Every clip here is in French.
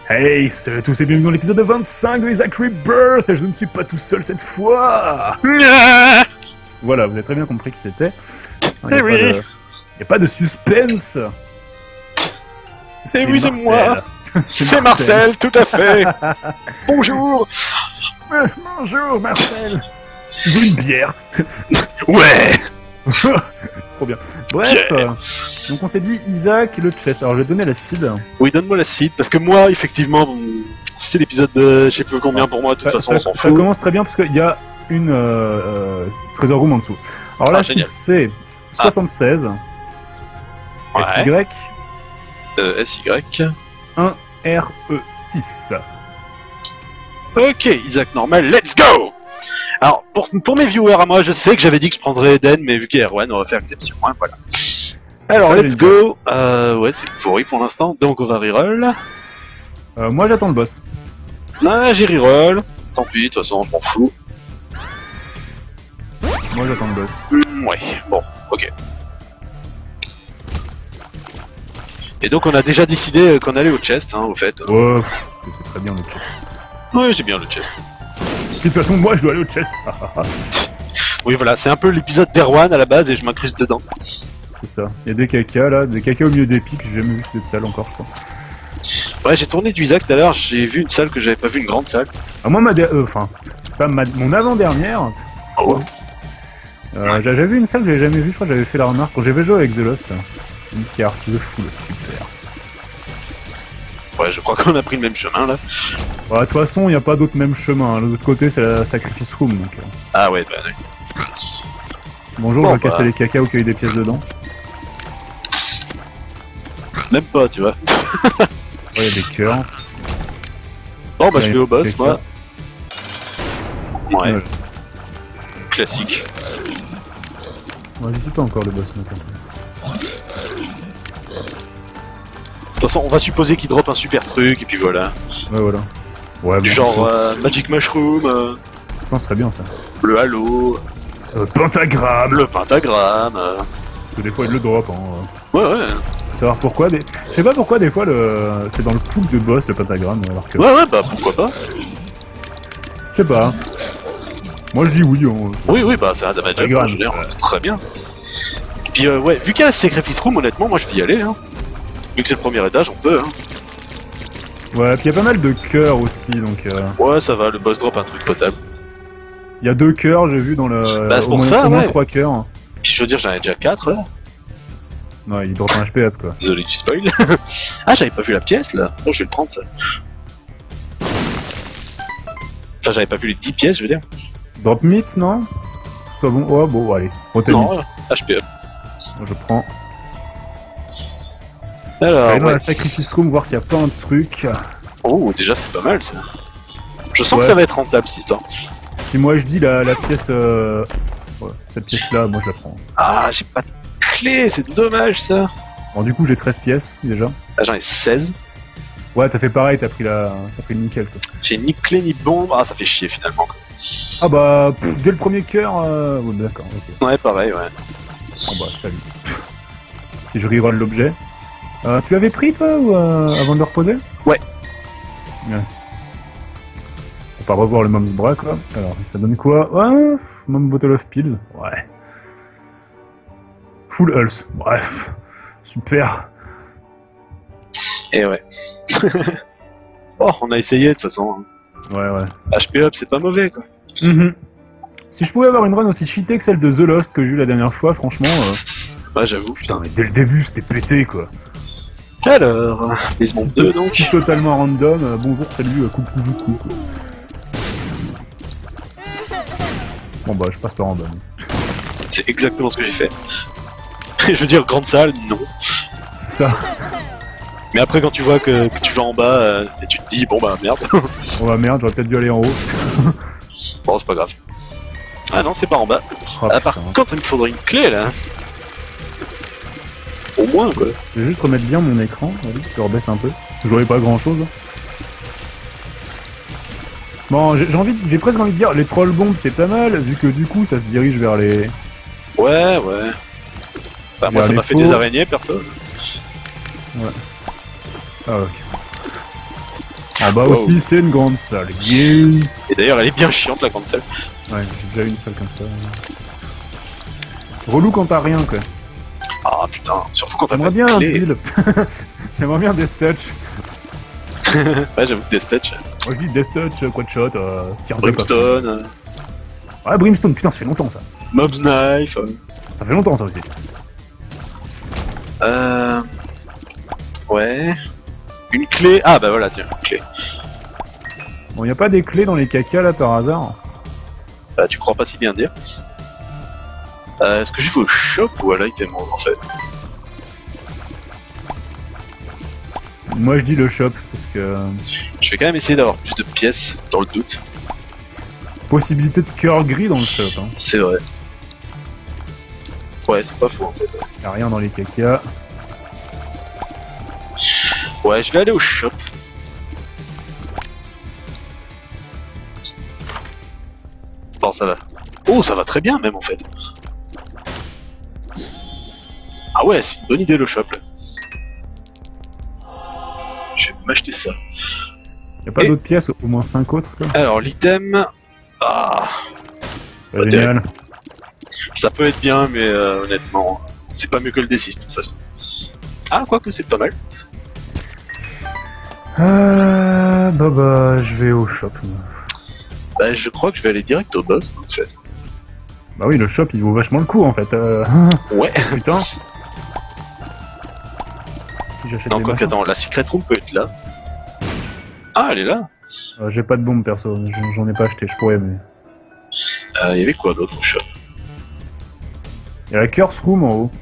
Hey, salut à tous et bienvenue dans l'épisode 25 de Isaac Rebirth, et je ne suis pas tout seul cette fois. Voilà, vous avez très bien compris qui c'était. Il n'y a pas de suspense. Oui, c'est moi. C'est Marcel, tout à fait. Bonjour. Bonjour Marcel. Tu veux une bière? Ouais. Trop bien. Bref, donc on s'est dit Isaac le chest. Alors je vais te donner l'acide. Oui, donne-moi l'acide, parce que moi, effectivement, c'est l'épisode de je sais plus combien pour moi, de toute façon, on s'en ça fout. commence très bien parce qu'il y a une trésor room en dessous. Alors l'acide c'est 76. Ouais. SY. SY. 1RE6. Ok, Isaac normal, let's go. Alors, pour mes viewers à moi, je sais que j'avais dit que je prendrais Eden, mais vu qu'il y a Erwan, on va faire exception, hein, voilà. Alors, let's go. Ouais, c'est pourri pour l'instant, donc on va reroll. Moi j'attends le boss. Ah, j'ai reroll. Tant pis, de toute façon, je m'en fous. Moi j'attends le boss. Ouais, bon, ok. Et donc on a déjà décidé qu'on allait au chest, hein, au fait. Ouais, parce que c'est très bien le chest. Ouais, j'ai bien le chest. De toute façon, moi je dois aller au chest. Oui, voilà, c'est un peu l'épisode d'Erwan à la base et je m'incruste dedans. C'est ça. Il y a des cacas là, des cacas au milieu des pics, j'ai jamais vu cette salle encore, je crois. Ouais, j'ai tourné du Isaac tout à l'heure, j'ai vu une salle que j'avais pas vu, une grande salle. Ah, moi, enfin, c'est pas mon avant-dernière. Oh. J'avais vu une salle que j'avais jamais vue, je crois que j'avais fait la remarque quand j'avais joué avec The Lost. Une carte de fou, super. Ouais, je crois qu'on a pris le même chemin là. De toute façon, il n'y a pas d'autre même chemin. De l'autre côté, c'est la Sacrifice Room. Donc, Ah ouais, bah oui. Bonjour, Bon, je vais casser les cacas où il y a eu des pièces dedans. Même pas, tu vois. Ouais, il y a des cœurs. Bon, bah je Ouais, vais au boss, caca. moi. Ouais, Ouais. classique. Ouais, je suis pas encore le boss, mais comme ça. De toute façon, on va supposer qu'il drop un super truc, et puis voilà. Ouais, voilà. Ouais, Du bon, genre Magic Mushroom, ça serait bien ça. le Halo, Pentagramme. le Pentagramme. Parce que des fois, il le drop. Hein. Ouais, ouais. Savoir pourquoi. Je sais pas pourquoi, des fois, c'est dans le pool de boss le pentagramme. Alors que... Ouais, ouais, bah pourquoi pas. Je sais pas. Moi, je dis oui. Oui, oui, bah c'est un damage up, Pentagramme, je veux dire, ouais. c'est très bien. Et puis, ouais, vu qu'il y a la Sacrifice Room, honnêtement, moi je vais y aller. Hein. Vu que c'est le premier étage, on peut. Hein. Ouais, puis il y a pas mal de cœurs aussi, donc... Ouais, ça va, le boss drop un truc potable. Il y a 2 cœurs, j'ai vu dans le... Bah, c'est au pour moins, ça, au moins ouais. 3 cœurs. Puis je veux dire, j'en ai déjà 4 là. Non, il drop un HP up, quoi. Désolé du spoil. Ah, j'avais pas vu la pièce là. Bon, je vais le prendre ça. Enfin, j'avais pas vu les 10 pièces, je veux dire. Drop meat, non? Soit bon. Oh, bon, allez. Rotten Non, meat. HP up. Moi, je prends. Alors, Allez dans ouais. la Sacrifice Room, voir s'il y a pas un truc. Oh, déjà c'est pas mal ça. Je sens Ouais. que ça va être rentable cette histoire. Si moi je dis la pièce... Ouais, cette pièce-là, moi je la prends. Ah, j'ai pas de clé, c'est dommage ça. Bon, du coup, j'ai 13 pièces, déjà. Ah, j'en ai 16. Ouais, t'as fait pareil, t'as pris le nickel, quoi. J'ai ni clé ni bombe. Ah, ça fait chier finalement. Ah bah, dès le premier cœur... Ouais, d'accord, ok. Ouais, pareil, ouais. Oh bah, salut. Si je reroll l'objet. Tu l'avais pris, toi, ou avant de le reposer? Ouais. Ouais. Faut pas revoir le Mom's Bra, quoi. Alors, ça donne quoi? Ouais, Mom Bottle of Pills. Ouais. Full Hulse. Bref. Super. Et ouais. Oh, on a essayé de toute façon. Ouais, ouais. HP up, c'est pas mauvais quoi. Mhm. Si je pouvais avoir une run aussi cheatée que celle de The Lost que j'ai eu la dernière fois, franchement... Ouais, j'avoue. Putain, mais dès le début, c'était pété, quoi. Alors, les mondes 2 donc. Si totalement random, bonjour, salut, coucou. Bon bah, je passe par random. C'est exactement ce que j'ai fait. Je veux dire, grande salle, non. C'est ça. Mais après, quand tu vois que tu vas en bas, et tu te dis, bon bah merde. Oh bah merde, j'aurais peut-être dû aller en haut. Bon, c'est pas grave. Ah non, c'est pas en bas. Oh, Ah, par putain. contre, il me faudrait une clé là. Au moins quoi. Je vais juste remettre bien mon écran, allez, je le rebaisse un peu. Toujours pas grand chose. Bon, j'ai presque envie de dire, les troll bombes c'est pas mal, vu que du coup ça se dirige vers les... Ouais, ouais. Bah, moi, Vers ça les m'a fait pots. des araignées, perso. Ouais. Ah ok. En bas aussi, c'est une grande salle. Yeah. Et d'ailleurs, elle est bien chiante, la grande salle. Ouais, j'ai déjà eu une salle comme ça. Relou quand t'as rien, quoi. Ah putain, surtout quand t'as J'aimerais pas bien de un clé. deal. J'aimerais bien Death Touch. Ouais, j'avoue que des stats. Moi je dis Death Touch, Quadshot, Tears Up. Brimstone, Ouais, Brimstone, putain, ça fait longtemps ça. Mob's Knife. Ça fait longtemps ça aussi. Ouais. Une clé. Ah bah voilà, tiens, une clé. Bon, y a pas des clés dans les cacas là par hasard? Bah, tu crois pas si bien dire. Est-ce que j'y vais au shop ou à l'item en fait? Moi je dis le shop, parce que... Je vais quand même essayer d'avoir plus de pièces, dans le doute. Possibilité de cœur gris dans le shop, hein. C'est vrai. Ouais, c'est pas faux en fait. Y'a rien dans les cacas. Ouais, je vais aller au shop. Bon, ça va. Oh, ça va très bien même en fait. Ah ouais, c'est une bonne idée le shop là. Je vais m'acheter ça. Y'a pas d'autres pièces, au moins 5 autres quoi. Alors, l'item... Ah, Pas Pas génial. ça peut être bien, mais honnêtement, c'est pas mieux que le D6 de toute façon. Ah, quoique c'est pas mal. Bah, je vais au shop. Bah, je crois que je vais aller direct au boss en fait. Bah oui, le shop il vaut vachement le coup en fait. Ouais. Putain. Si j'achète Non, des quoi machins. qu'attends, la secret room peut être là. Ah, elle est là. J'ai pas de bombe perso, j'en ai pas acheté, je pourrais mais... Il y avait quoi d'autre au shop? Y'a la Curse Room en haut.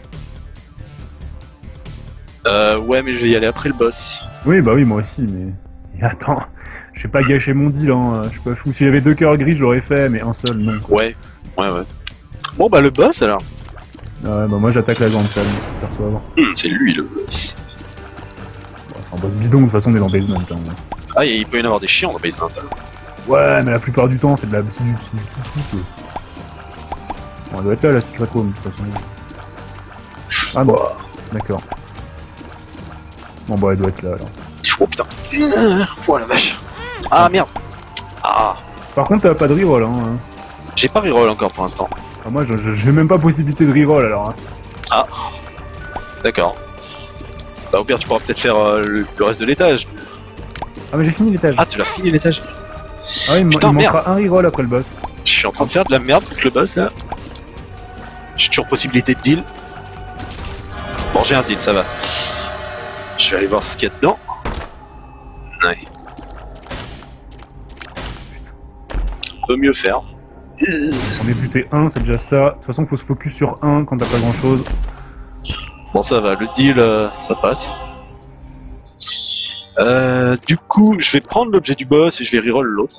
Ouais, mais je vais y aller après le boss. Oui, bah oui, moi aussi, mais... Et attends, je vais pas gâcher mon deal, hein. Je suis pas fou. Si j'avais 2 cœurs gris, je l'aurais fait, mais un seul, non. Quoi. Ouais, ouais. Bon, bah, le boss alors. Ouais, bah moi j'attaque la grande salle, perso avant. C'est lui le boss. Bon, c'est un boss bidon, de toute façon on est dans Basement. Hein. Ah, il peut y en avoir des chiants dans Basement. Hein. Ouais, mais la plupart du temps, c'est du tout. Bon, elle doit être là, la Secret Room, de toute façon. Ah bon, d'accord. Bon, bah elle doit être là, alors. Oh putain. Oh la vache. Ah merde. Ah. Par contre, t'as pas de reroll, hein. J'ai pas reroll encore pour l'instant. Ah, moi, j'ai même pas possibilité de reroll, alors. Hein. Ah. D'accord. Bah au pire tu pourras peut-être faire le reste de l'étage. Ah, mais j'ai fini l'étage. Ah tu l'as fini l'étage. Ah oui, Putain, il merde. manquera un reroll après le boss. Je suis en train de faire de la merde contre le boss là. J'ai toujours possibilité de deal. Bon j'ai un deal, ça va. Je vais aller voir ce qu'il y a dedans. Ouais. On peut mieux faire. On est buté 1, c'est déjà ça. De toute façon, faut se focus sur 1 quand t'as pas grand chose. Bon ça va, le deal ça passe. Du coup, je vais prendre l'objet du boss et je vais reroll l'autre.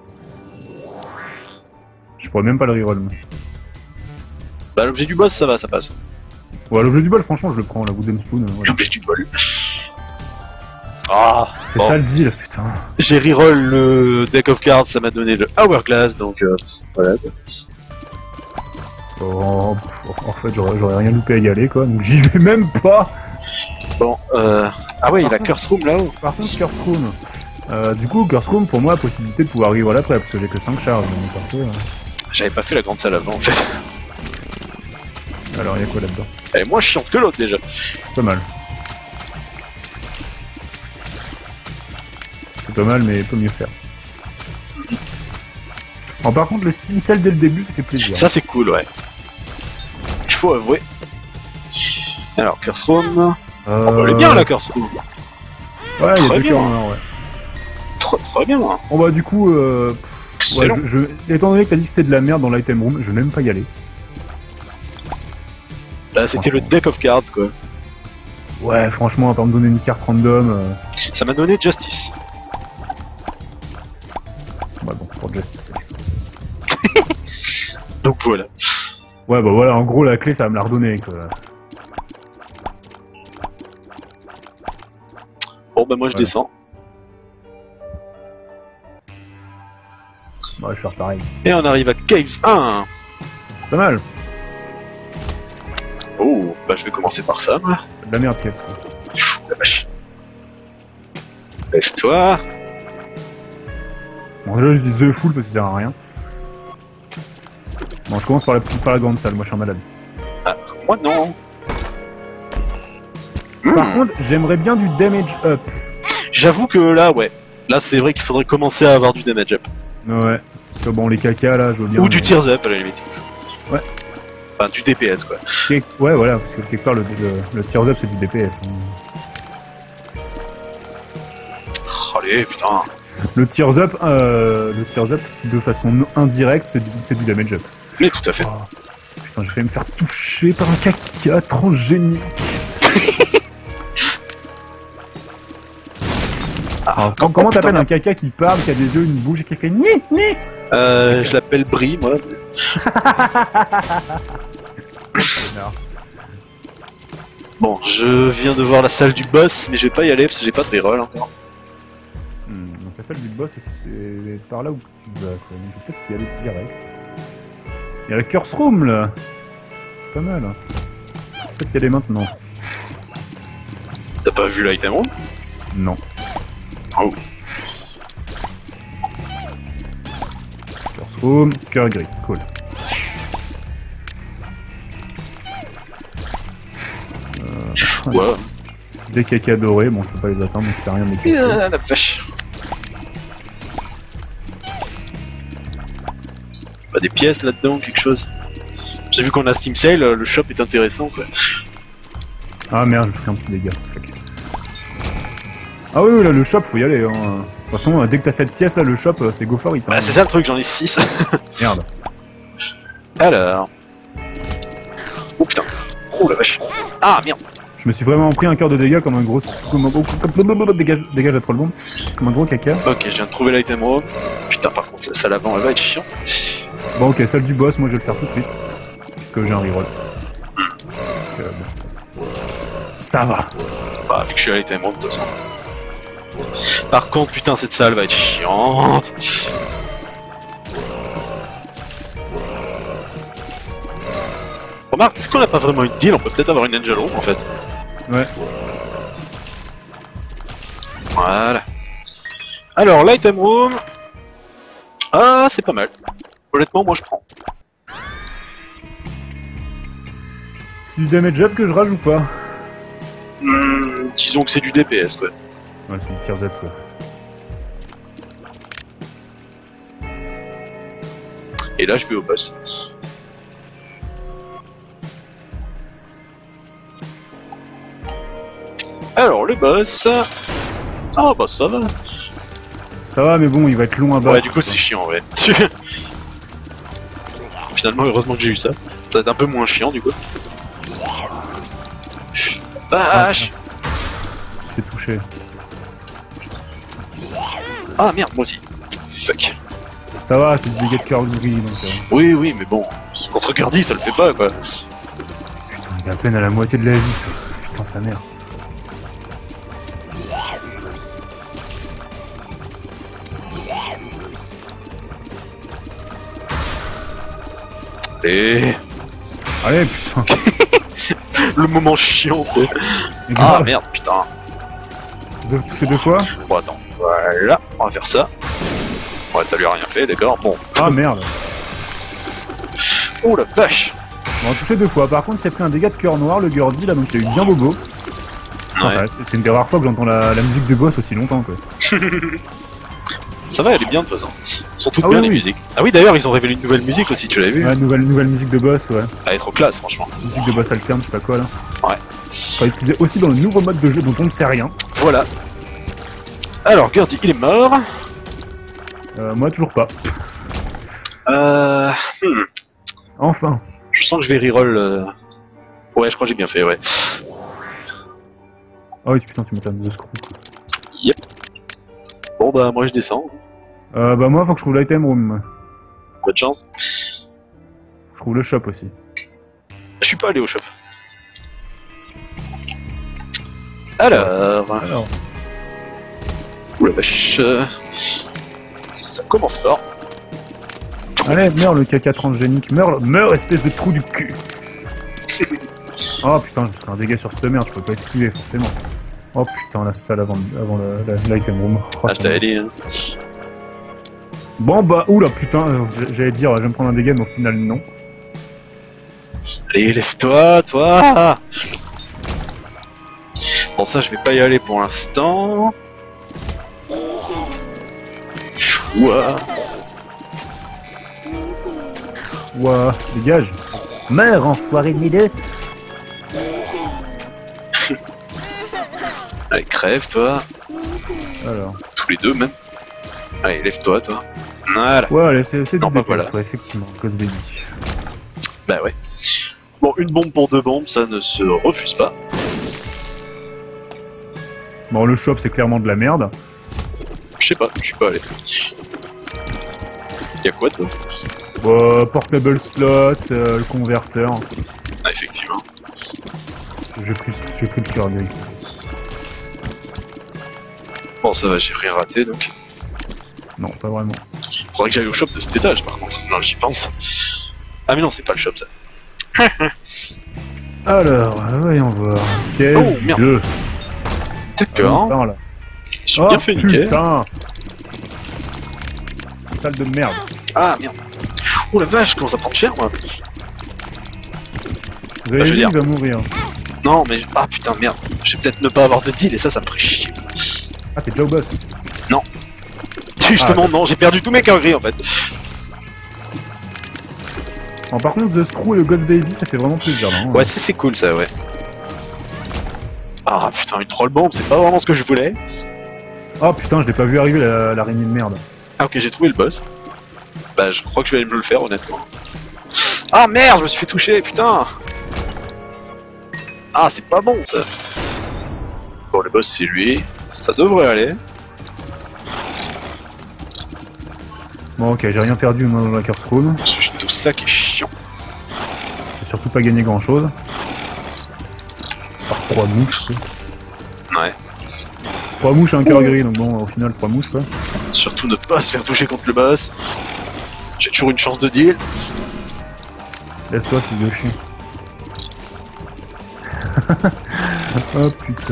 Je pourrais même pas le reroll. moi. Bah l'objet du boss ça va, ça passe. Ouais, l'objet du bol, franchement, je le prends, la Wooden Spoon. Voilà. L'objet du bol. Ah, C'est bon. ça le deal, putain. J'ai reroll le deck of cards, ça m'a donné le Hourglass, donc voilà. Oh, en fait, j'aurais rien loupé à y aller, quoi. Donc j'y vais même pas. Bon, ah ouais, il y a la Par Curse Room là-haut. Par contre, Curse Room. Du coup, Curse Room, pour moi, possibilité de pouvoir reroll après, parce que j'ai que 5 charges, donc perso. J'avais pas fait la grande salle avant en fait. Alors, y'a quoi là-dedans? Elle est moins chiante que l'autre déjà. C'est pas mal. C'est pas mal, mais peut mieux faire. Bon, par contre, le Steam Cell dès le début, ça fait plaisir. Ça c'est cool, ouais. Il faut avouer. Alors, Curse Room. Elle est bien la Curse Room. Ouais, il y a Très 2 bien. cœurs en or, ouais. Très bien. Hein. Bon bah du coup, ouais, Excellent. étant donné que t'as dit que c'était de la merde dans l'item room, je vais même pas y aller. Là, c'était le deck of cards quoi. Ouais, franchement, à part me donner une carte random... Ça m'a donné Justice. Ouais, bon, pour Justice. Donc voilà. Ouais, bah voilà, en gros, la clé, ça va me la redonner, quoi. Bon bah moi je Voilà. descends. Ouais, je vais faire pareil. Et on arrive à Caves 1. Pas mal. Oh, bah je vais commencer par ça moi. C'est de la merde, Caps, quoi. La vache. Lève-toi. Bon, déjà, je dis The Full parce que ça sert à rien. Bon, je commence par la grande salle, moi je suis un malade. Ah, moi non. Par contre, j'aimerais bien du damage up. J'avoue que là, ouais. Là, c'est vrai qu'il faudrait commencer à avoir du damage up. Ouais, parce que bon, les caca là, je veux bien. Ou du tears up à la limite. Ouais. Enfin, du DPS quoi. Ouais, voilà, parce que quelque part, le tears up c'est du DPS. Hein. Oh, allez, putain. Le tears up de façon indirecte, c'est du damage up. Mais tout à fait. Oh, putain, j'ai failli me faire toucher par un caca transgénique. Comment t'appelles un caca qui parle, qui a des yeux, une bouche et qui fait ni ni? Je l'appelle Brie, moi. Bon, je viens de voir la salle du boss, mais je vais pas y aller parce que j'ai pas de reroll encore. Donc la salle du boss, c'est par là où tu vas, quoi. Donc je vais peut-être y aller direct. Il y a la curse room là. Pas mal. Hein. Peut-être y aller maintenant. T'as pas vu l'item room? Non. Oh. Curse room, cœur gris, cool. Ouais. Des caca dorés, bon je peux pas les atteindre donc c'est rien de les casser. La vache. Pas des pièces là-dedans, quelque chose. J'ai vu qu'on a Steam Sale, le shop est intéressant quoi. Ah merde, j'ai pris un petit dégât. Fuck. Ah oui, là le shop faut y aller. Hein. De toute façon, dès que t'as cette pièce là, le shop c'est go for it. Hein. Bah c'est ça le truc, j'en ai 6. Merde. Alors. Oh putain. Oh la vache. Ah merde. Je me suis vraiment pris un cœur de dégâts comme un gros... Dégage la troll bombe. Comme un gros caca. Ok, je viens de trouver l'item room. Putain, par contre, la salle avant, elle va être chiante. Bon, ok, salle du boss, moi je vais le faire tout de suite. Puisque j'ai un reroll. Ça va. Bah, vu que je suis à l'item room, de toute façon. Par contre, putain, cette salle va être chiante. Remarque, vu qu'on n'a pas vraiment une deal, on peut peut-être avoir une Angel Room en fait. Ouais. Voilà. Alors, l'item room. Ah, c'est pas mal. Honnêtement, moi je prends. C'est du damage up que je rajoute ou pas? Disons que c'est du DPS quoi. Ouais, c'est du tears up quoi. Et là, je vais au boss. Alors, le boss... Ah bah ça va. Ça va, mais bon, il va être long à battre. Ouais, du coup, c'est chiant, ouais. Finalement, heureusement que j'ai eu ça. Ça va être un peu moins chiant, du coup. Vache. Je suis touché. Ah merde, moi aussi. Fuck. Ça va, c'est du dégât de cœur gris, donc... Oui, oui, mais bon, contre Gardy, ça le fait pas, quoi. Putain, il est à peine à la moitié de la vie. Putain, sa mère. Et... Allez, putain. Le moment chiant, tu sais. Ah merde, putain. De toucher deux fois. Bon, attends. Voilà, on va faire ça. Ouais, ça lui a rien fait, d'accord. Bon. Ah merde. Oh la vache. On va toucher deux fois. Par contre, il s'est pris un dégât de cœur noir, le Gurdy, là, donc il a eu bien bobo. Ouais. C'est une des rares fois que j'entends la musique de boss aussi longtemps, quoi. Ça va, elle est bien de toute façon. Ils sont toutes Ah bien oui, les oui. musiques. Ah oui, d'ailleurs, ils ont révélé une nouvelle musique aussi, tu l'avais vu? Ouais, nouvelle musique de boss, ouais. Elle est trop classe, franchement. Musique de boss alterne, je sais pas quoi, là. Ouais. Ça sera utilisé aussi dans le nouveau mode de jeu dont on ne sait rien. Voilà. Alors, Gurdy, il est mort. Moi, toujours pas. Enfin. Je sens que je vais reroll. Ouais, je crois que j'ai bien fait, ouais. Ah oui, putain, tu m'étonnes, The Screw, quoi. Yep. Bon, bah, moi je descends. Bah, moi, faut que je trouve l'item room. Bonne chance. Je trouve le shop aussi. Je suis pas allé au shop. Alors. Oula vache. Ça commence fort. Allez, meurs le caca transgénique, meurs espèce de trou du cul. Oh putain, je me suis fait un dégât sur cette merde, je peux pas esquiver forcément. Oh putain, la salle avant l'item room. Oh, Ah, t'as allé, hein. Bon bah, oula putain, j'allais dire je vais me prendre un dégât mais au final non. Allez, lève-toi, toi. Bon ça je vais pas y aller pour l'instant. Ouah. Ouah, dégage. Meurs, enfoiré de midé. Allez, crève, toi. Alors. Tous les deux, même. Allez, lève-toi, toi. Voilà. Ouais, allez, c'est du Non, bah, dépasse, voilà. ouais, effectivement, Ghost Baby. Bah ouais. Bon, une bombe pour deux bombes, ça ne se refuse pas. Bon, le shop, c'est clairement de la merde. Je sais pas, je suis pas allé. Y'a quoi, toi? Portable slot, le converteur. Ah, effectivement. J'ai pris le cœur gris. Bon, ça va, j'ai rien raté, donc. Non, pas vraiment. Faudrait que j'aille au shop de cet étage, par contre. Non, j'y pense. Ah, mais non, c'est pas le shop, ça. Alors, voyons voir. Case Oh, merde. 2. D'accord. Par là. J'ai Oh bien fait niquer. putain. Salle de merde. Ah, merde. Oh la vache, comment ça prend cher, moi. Vous avez je veux vu, dire- il va mourir. Non, mais. Ah, putain, merde. Je vais peut-être ne pas avoir de deal, et ça me ferait chier. Ah, t'es déjà au boss. Justement, non, j'ai perdu tous mes cœurs gris, en fait. Bon, par contre, The Screw et le Ghost Baby, ça fait vraiment plaisir, là. Hein. Ouais, c'est cool, ça, ouais. Ah, putain, une troll bombe, c'est pas vraiment ce que je voulais. Oh putain, je l'ai pas vu arriver, l'araignée de merde. Ah, ok, j'ai trouvé le boss. Bah, je crois que je vais aller me le faire, honnêtement. Ah, merde, je me suis fait toucher, putain. Ah, c'est pas bon, ça. Bon, le boss, c'est lui. Ça devrait aller. Bon, ok, j'ai rien perdu, moi, dans la Curse Room. C'est juste tout ça qui est chiant. J'ai surtout pas gagné grand chose. Par 3 mouches, quoi. Ouais. 3 mouches et un cœur gris, donc bon, au final, 3 mouches, quoi. Surtout ne pas se faire toucher contre le boss. J'ai toujours une chance de deal. Lève-toi, fils de chien. Oh putain.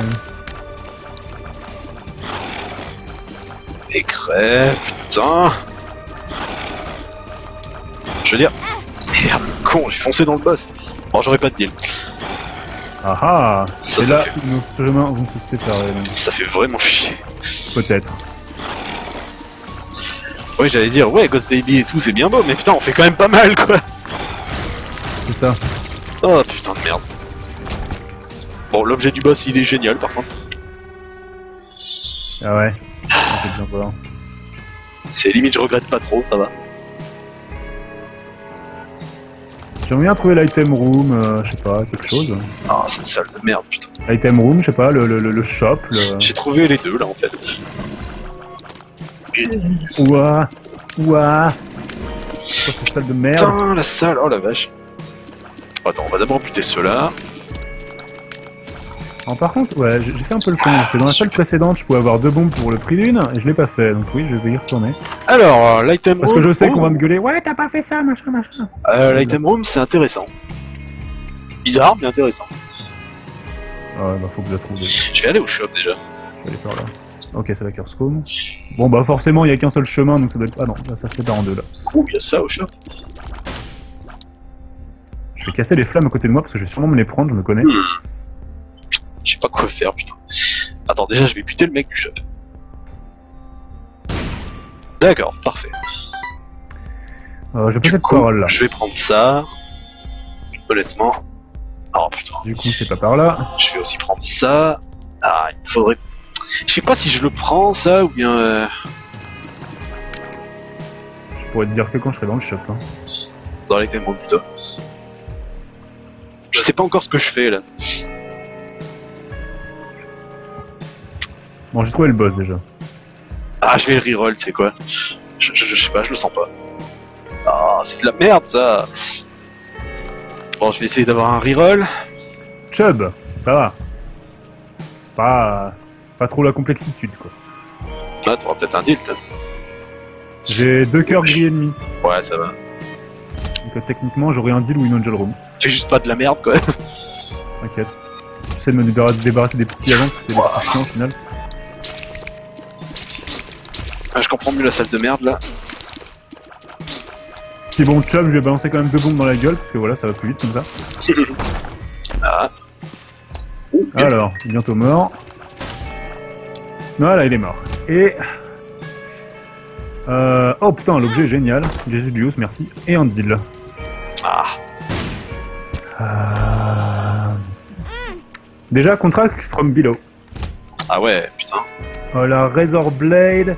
Et crève, putain. Je veux dire... Merde, con, j'ai foncé dans le boss. Bon, j'aurais pas de deal. Ah ah, Ça c'est là fait- où nos chemins vont se séparer, donc. Ça fait vraiment chier. Peut-être. Ouais, j'allais dire, ouais, Ghost Baby et tout, c'est bien beau, mais putain, on fait quand même pas mal, quoi. C'est ça. Oh, putain de merde. Bon, l'objet du boss, il est génial, par contre. Ah ouais. Ah, j'ai bien voir. C'est limite, je regrette pas trop, ça va. J'aimerais bien trouver l'item room, je sais pas, quelque chose. Ah, cette salle de merde, putain. L'item room, je sais pas, le shop, le... J'ai trouvé les deux, là, en fait. Ouah. Ouah. C'est quoi cette salle de merde? Putain, la salle, oh la vache. Attends, on va d'abord buter ceux-là. Alors, par contre, ouais, j'ai fait un peu le con. C'est dans la salle précédente, je pouvais avoir 2 bombes pour le prix d'une, et je l'ai pas fait. Donc oui, je vais y retourner. Alors, l'item room... Parce que je sais oh. qu'on va me gueuler. Ouais, t'as pas fait ça, machin, machin. L'item room, c'est intéressant. Bizarre, mais intéressant. Ouais, bah faut que je la trouve. Je vais aller au shop, déjà. Je vais aller par là. Ok, c'est la Curse Room. Bon, bah forcément, il y a qu'un seul chemin, donc ça doit être... Ah non, là, ça se sépare en deux, là. Ouh, il y a ça au shop. Je vais casser les flammes à côté de moi, parce que je vais sûrement me les prendre, je me connais. Je sais pas quoi faire, putain. Attends, déjà, je vais buter le mec du shop. D'accord, parfait. Je peux Du cette coup, parole là. je vais prendre ça. Honnêtement. Oh putain. Du coup, c'est pas par là. Je vais aussi prendre ça. Ah, il me faudrait... Je sais pas si je le prends, ça, ou bien... Je pourrais te dire que quand je serai dans le shop. Hein. Dans les thèmes putain. Je sais pas encore ce que je fais, là. Bon, j'ai trouvé le boss déjà. Ah, je vais le reroll, tu sais quoi. Je sais pas, je le sens pas. Ah, c'est de la merde, ça. Bon, je vais essayer d'avoir un reroll. Chubb, ça va. C'est pas trop la complexitude, quoi. Là, t'auras peut-être un deal, toi. J'ai 2 cœurs gris ennemis. Ouais, ça va. Donc techniquement, j'aurai un deal ou une angel room. Fais juste pas de la merde, quoi. T'inquiète. J'essaie de me débarrasser des petits avant, parce que c'est des petits chiants au final. Ah, je comprends mieux la salle de merde, là. Puis bon, Chum, je vais balancer quand même 2 bombes dans la gueule, parce que voilà, ça va plus vite comme ça. Ah. Alors, bientôt mort. Voilà, il est mort. Et... oh putain, l'objet est génial. Jesus Juice, merci. Et un deal. Ah. Déjà, contract from below. Ah ouais, putain. La Razor Blade.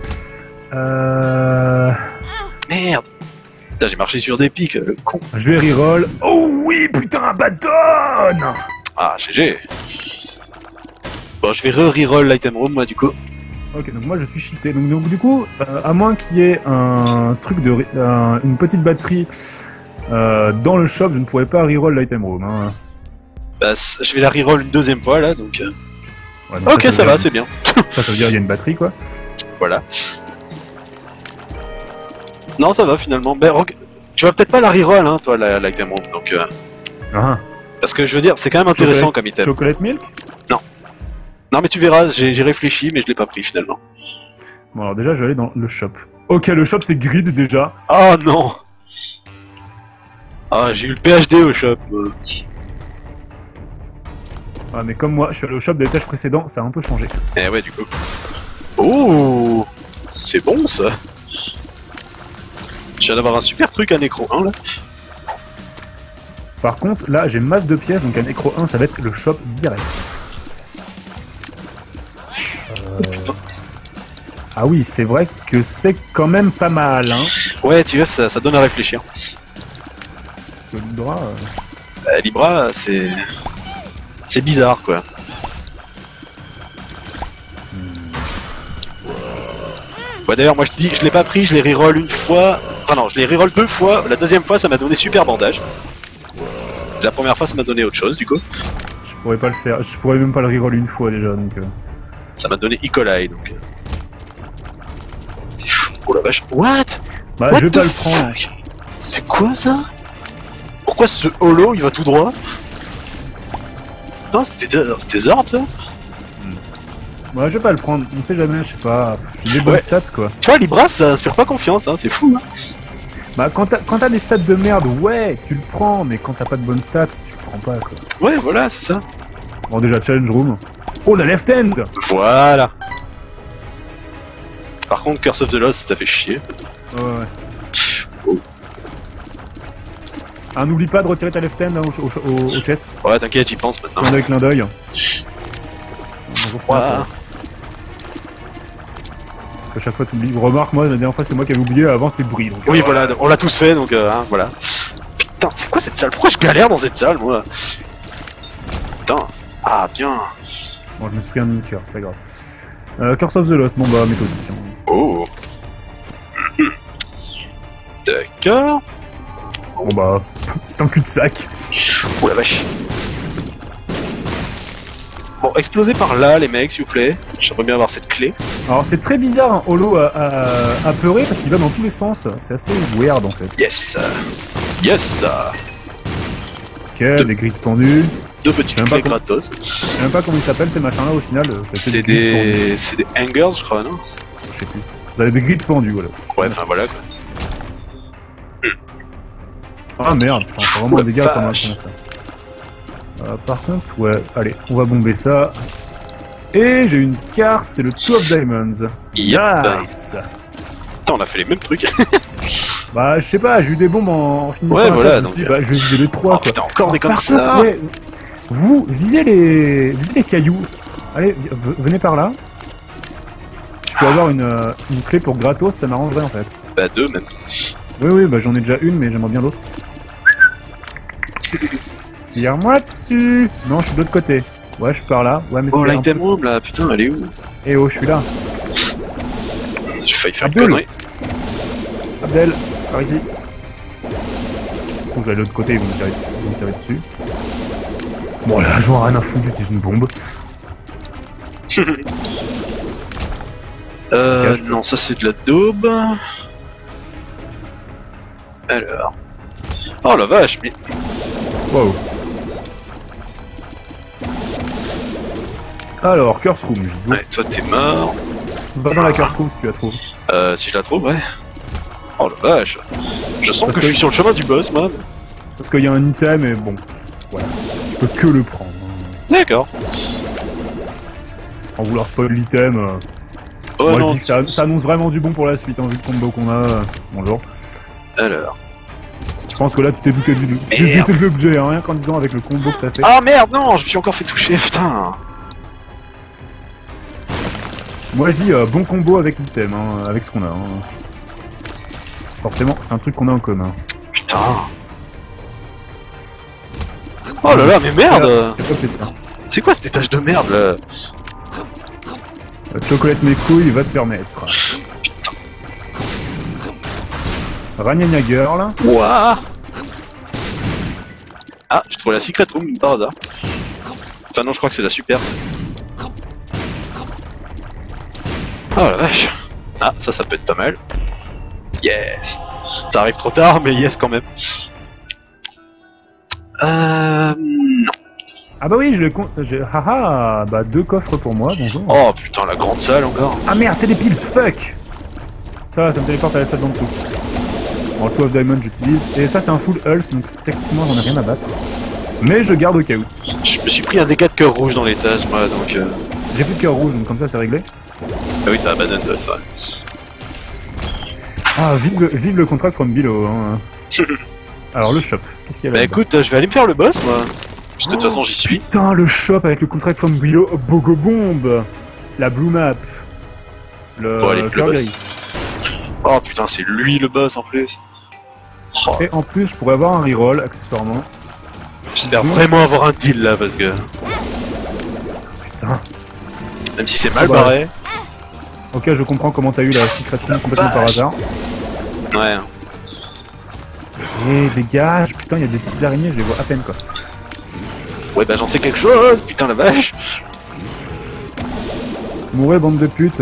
Merde. Putain, j'ai marché sur des pics, le con. Je vais reroll. Oh oui, putain, un bâton. Ah, GG. Bon, je vais reroll l'item room, moi, du coup. Ok, donc moi je suis cheaté. Donc du coup, à moins qu'il y ait un truc de... une petite batterie dans le shop, je ne pourrais pas reroll l'item room. Hein. Bah, je vais la reroll une deuxième fois, là, donc... Ouais, donc ok, ça va, c'est bien. Ça veut dire qu'il y a une batterie, quoi. Voilà. Non, ça va, finalement. Ben, tu vas peut-être pas la reroll, hein, toi, l'item room, donc... Ah. Parce que, je veux dire, c'est quand même intéressant comme item. Chocolate milk? Non, mais tu verras, j'ai réfléchi, mais je l'ai pas pris, finalement. Bon, alors déjà, je vais aller dans le shop. Ok, le shop, c'est grid, déjà. Oh, non. Ah, j'ai eu le PhD au shop. Ah, mais comme moi, je suis allé au shop de l'étage précédent, ça a un peu changé. Eh ouais, du coup. Oh, c'est bon, ça. Je viens d'avoir un super truc à Necro 1, là. Par contre, là, j'ai masse de pièces, donc un Necro 1, ça va être le shop direct. Putain. Ah oui, c'est vrai que c'est quand même pas mal, hein. Ouais, tu vois, ça donne à réfléchir. Parce que Libra... Libra, c'est... C'est bizarre, quoi. Ouais, d'ailleurs, moi, je te dis que je l'ai pas pris, je l'ai reroll une fois... Enfin non, je l'ai reroll 2 fois, la deuxième fois, ça m'a donné super bandage. La première fois, ça m'a donné autre chose, du coup. Je pourrais pas le faire, je pourrais même pas le reroll une fois, déjà, donc... Ça m'a donné E. coli, donc... Oh la vache. What? Bah, What je vais the pas le prendre. fuck? C'est quoi, ça? Pourquoi ce holo, il va tout droit? Non, c'était Zord, ça? Bah, je vais pas le prendre, on sait jamais, je sais pas... J'ai des bonnes stats, quoi. Tu vois, Libra, ça inspire pas confiance, hein, c'est fou, hein. Bah, quand t'as des stats de merde, ouais, tu le prends, mais quand t'as pas de bonnes stats, tu le prends pas, quoi. Ouais, voilà, c'est ça. Bon, déjà, challenge room. Oh, la left hand! Voilà. Par contre, Curse of the Lost, ça fait chier. Ouais. Oh. Ah, n'oublie pas de retirer ta left hand hein, au chest. Ouais, t'inquiète, j'y pense maintenant. Clin d'œil. Bonjour, Snap. Wow. Parce qu'à chaque fois, tu oublies. Remarque, moi, la dernière fois, c'était moi qui avais oublié, avant, c'était Brie. Donc, Oui, voilà, on l'a tous fait, donc hein, voilà. Putain, c'est quoi cette salle? Pourquoi je galère dans cette salle, moi? Putain. Ah, bien. Bon, je me suis pris un mini-cœur, c'est pas grave. Curse of the Lost, bon bah, méthodique. Hein. Oh. D'accord. Bon bah, c'est un cul-de-sac. Oh la vache. Bon, explosez par là, les mecs, s'il vous plaît. J'aimerais bien avoir cette clé. Alors, c'est très bizarre, hein, Holo à peurer parce qu'il va dans tous les sens. C'est assez weird en fait. Yes. Yes. Ok, des grilles tendues. 2 petites clés gratos. Je sais même pas comment ils s'appellent ces machins là au final. C'est des hangers, je crois, non? Je sais plus. Vous avez des grilles pendues, voilà. Ouais, enfin voilà quoi. Ah merde, putain, c'est vraiment un dégât comme ça. Par contre, ouais, allez, on va bomber ça. Et j'ai une carte, c'est le Two of Diamonds. Yep. Nice. Putain, on a fait les mêmes trucs. Bah, je sais pas, j'ai eu des bombes en finissant. Ouais, voilà, ça, je me suis dit, bah, je vais viser les 3. Oh putain, encore des comme par ça. Contre, ouais, vous, visez les cailloux. Allez, venez par là. Si je peux avoir une clé pour gratos, ça m'arrangerait en fait. Bah 2 même. Oui, bah j'en ai déjà une, mais j'aimerais bien l'autre. Tire-moi dessus. Non, je suis de l'autre côté. Ouais, je suis par là. Ouais, mais oh, l'item room là, putain, elle est où? Eh oh, je suis là. J'ai failli faire Abdel. une connerie. Abdel, par ici. Je trouve que j'allais de l'autre côté, ils vont me tirer dessus. Bon, là, j'en ai rien à foutre, j'utilise une bombe. Non, ça c'est de la daube. Alors. Oh la vache, mais. Wow. Alors, Curse Room. Ouais, toi t'es mort. Va dans la Curse Room si tu la trouves. Si je la trouve, ouais. Oh la vache. Je sens que je suis sur le chemin du boss, moi. Parce qu'il y a un item et bon, voilà, tu peux que le prendre. D'accord. Sans vouloir spoil l'item, Oh, moi non, je dis que ça annonce vraiment du bon pour la suite, hein, vu le combo qu'on a. Bonjour. Alors. Je pense que là tu t'es douté de l'objet, hein, rien qu'en disant avec le combo que ça fait. Ah merde, non, je me suis encore fait toucher, putain. Moi je dis bon combo avec l'item, hein, avec ce qu'on a. Hein. Forcément, c'est un truc qu'on a en commun. Putain. Oh là là, mais merde. C'est quoi cette étage de merde là? Chocolate mes couilles va te faire mettre. Putain. Ragnagna Girl. Ouah. Ah, j'ai trouvé la secret room par hasard. Enfin non, je crois que c'est la super. Oh la vache. Ah, ça peut être pas mal. Yes. Ça arrive trop tard, mais yes quand même. Non. Ah bah oui, je le compte. Haha, bah 2 coffres pour moi, bonjour. Oh putain, la grande salle encore. Ah merde, télépills, fuck. Ça me téléporte à la salle d'en dessous. En 12 Diamond j'utilise. Et ça c'est un full Hulse, donc techniquement j'en ai rien à battre. Mais je garde au cas où. Je me suis pris un dégât de cœur rouge dans l'étage, moi, donc... J'ai plus de cœur rouge, donc comme ça c'est réglé. Ah oui, t'as la banane, toi, c'est vrai. Ah, vive le contract from below, hein. Alors le shop, qu'est-ce qu'il y a là? Bah écoute, je vais aller me faire le boss, moi. Parce que de toute façon, j'y suis. Putain, le shop avec le contract from below, Bogo Bomb, la blue map, le Bon, allez, cœur le gris. boss. Oh putain, c'est lui le boss en plus. Oh, Et en plus, je pourrais avoir un reroll, accessoirement. j'espère vraiment avoir un deal là, parce que... Putain. Même si c'est mal Oh bah. barré. Ok, je comprends comment t'as eu la secret room complètement par hasard. Ouais. Et dégage, putain, il y a des petites araignées, je les vois à peine quoi. Ouais, bah j'en sais quelque chose, putain la vache. Mourez, bande de putes.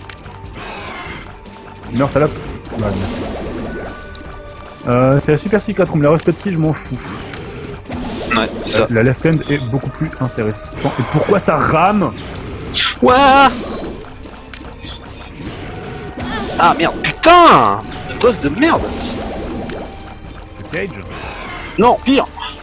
Meurs, salope. Bah, c'est la super secret room, la rusted key, je m'en fous. Ouais, c'est ça. La left hand est beaucoup plus intéressant. Et pourquoi ça rame? Ouah. Ah merde, putain. Boss de merde. C'est Cage? Non, pire.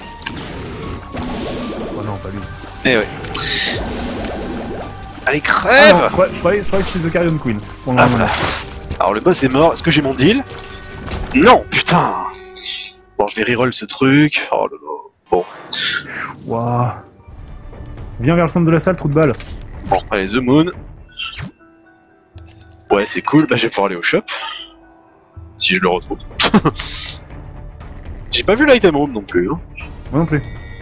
Oh non, pas lui. Eh ouais. Allez, Ah crève. non, je croyais que c'était The Carrion Queen. Pour le Ah, moment. voilà. Alors le boss est mort, est-ce que j'ai mon deal? Non, putain. Bon, je vais reroll ce truc. Oh là là. Bon. Waouh. Viens vers le centre de la salle, trou de balle. Bon, allez, The Moon. Ouais, c'est cool, bah je vais pouvoir aller au shop. Si je le retrouve. J'ai pas vu l'item room non plus. Hein. Moi non plus.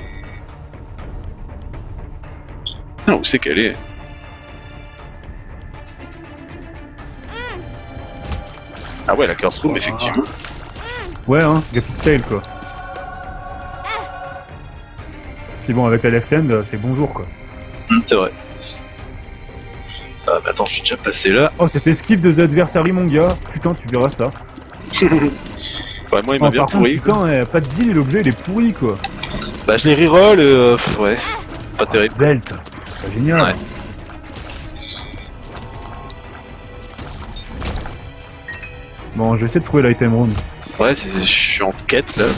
Non, où c'est qu'elle est? Ah ouais, la curse room, effectivement. Ouais, hein, Guppy's Tail quoi. Puis bon, avec la left hand, c'est bonjour quoi. C'est vrai. Ah, mais attends, je suis déjà passé là. Oh, cette esquive de The Adversary, mon gars. Putain, tu verras ça. Ouais, moi, il m'a Oh, bien par contre, pourri. putain, pas de deal et l'objet il est pourri quoi. Bah, je les reroll, ouais. Pas terrible. Belt, c'est pas génial. Ouais. Bon, je vais essayer de trouver l'item room. Ouais, je suis en quête là.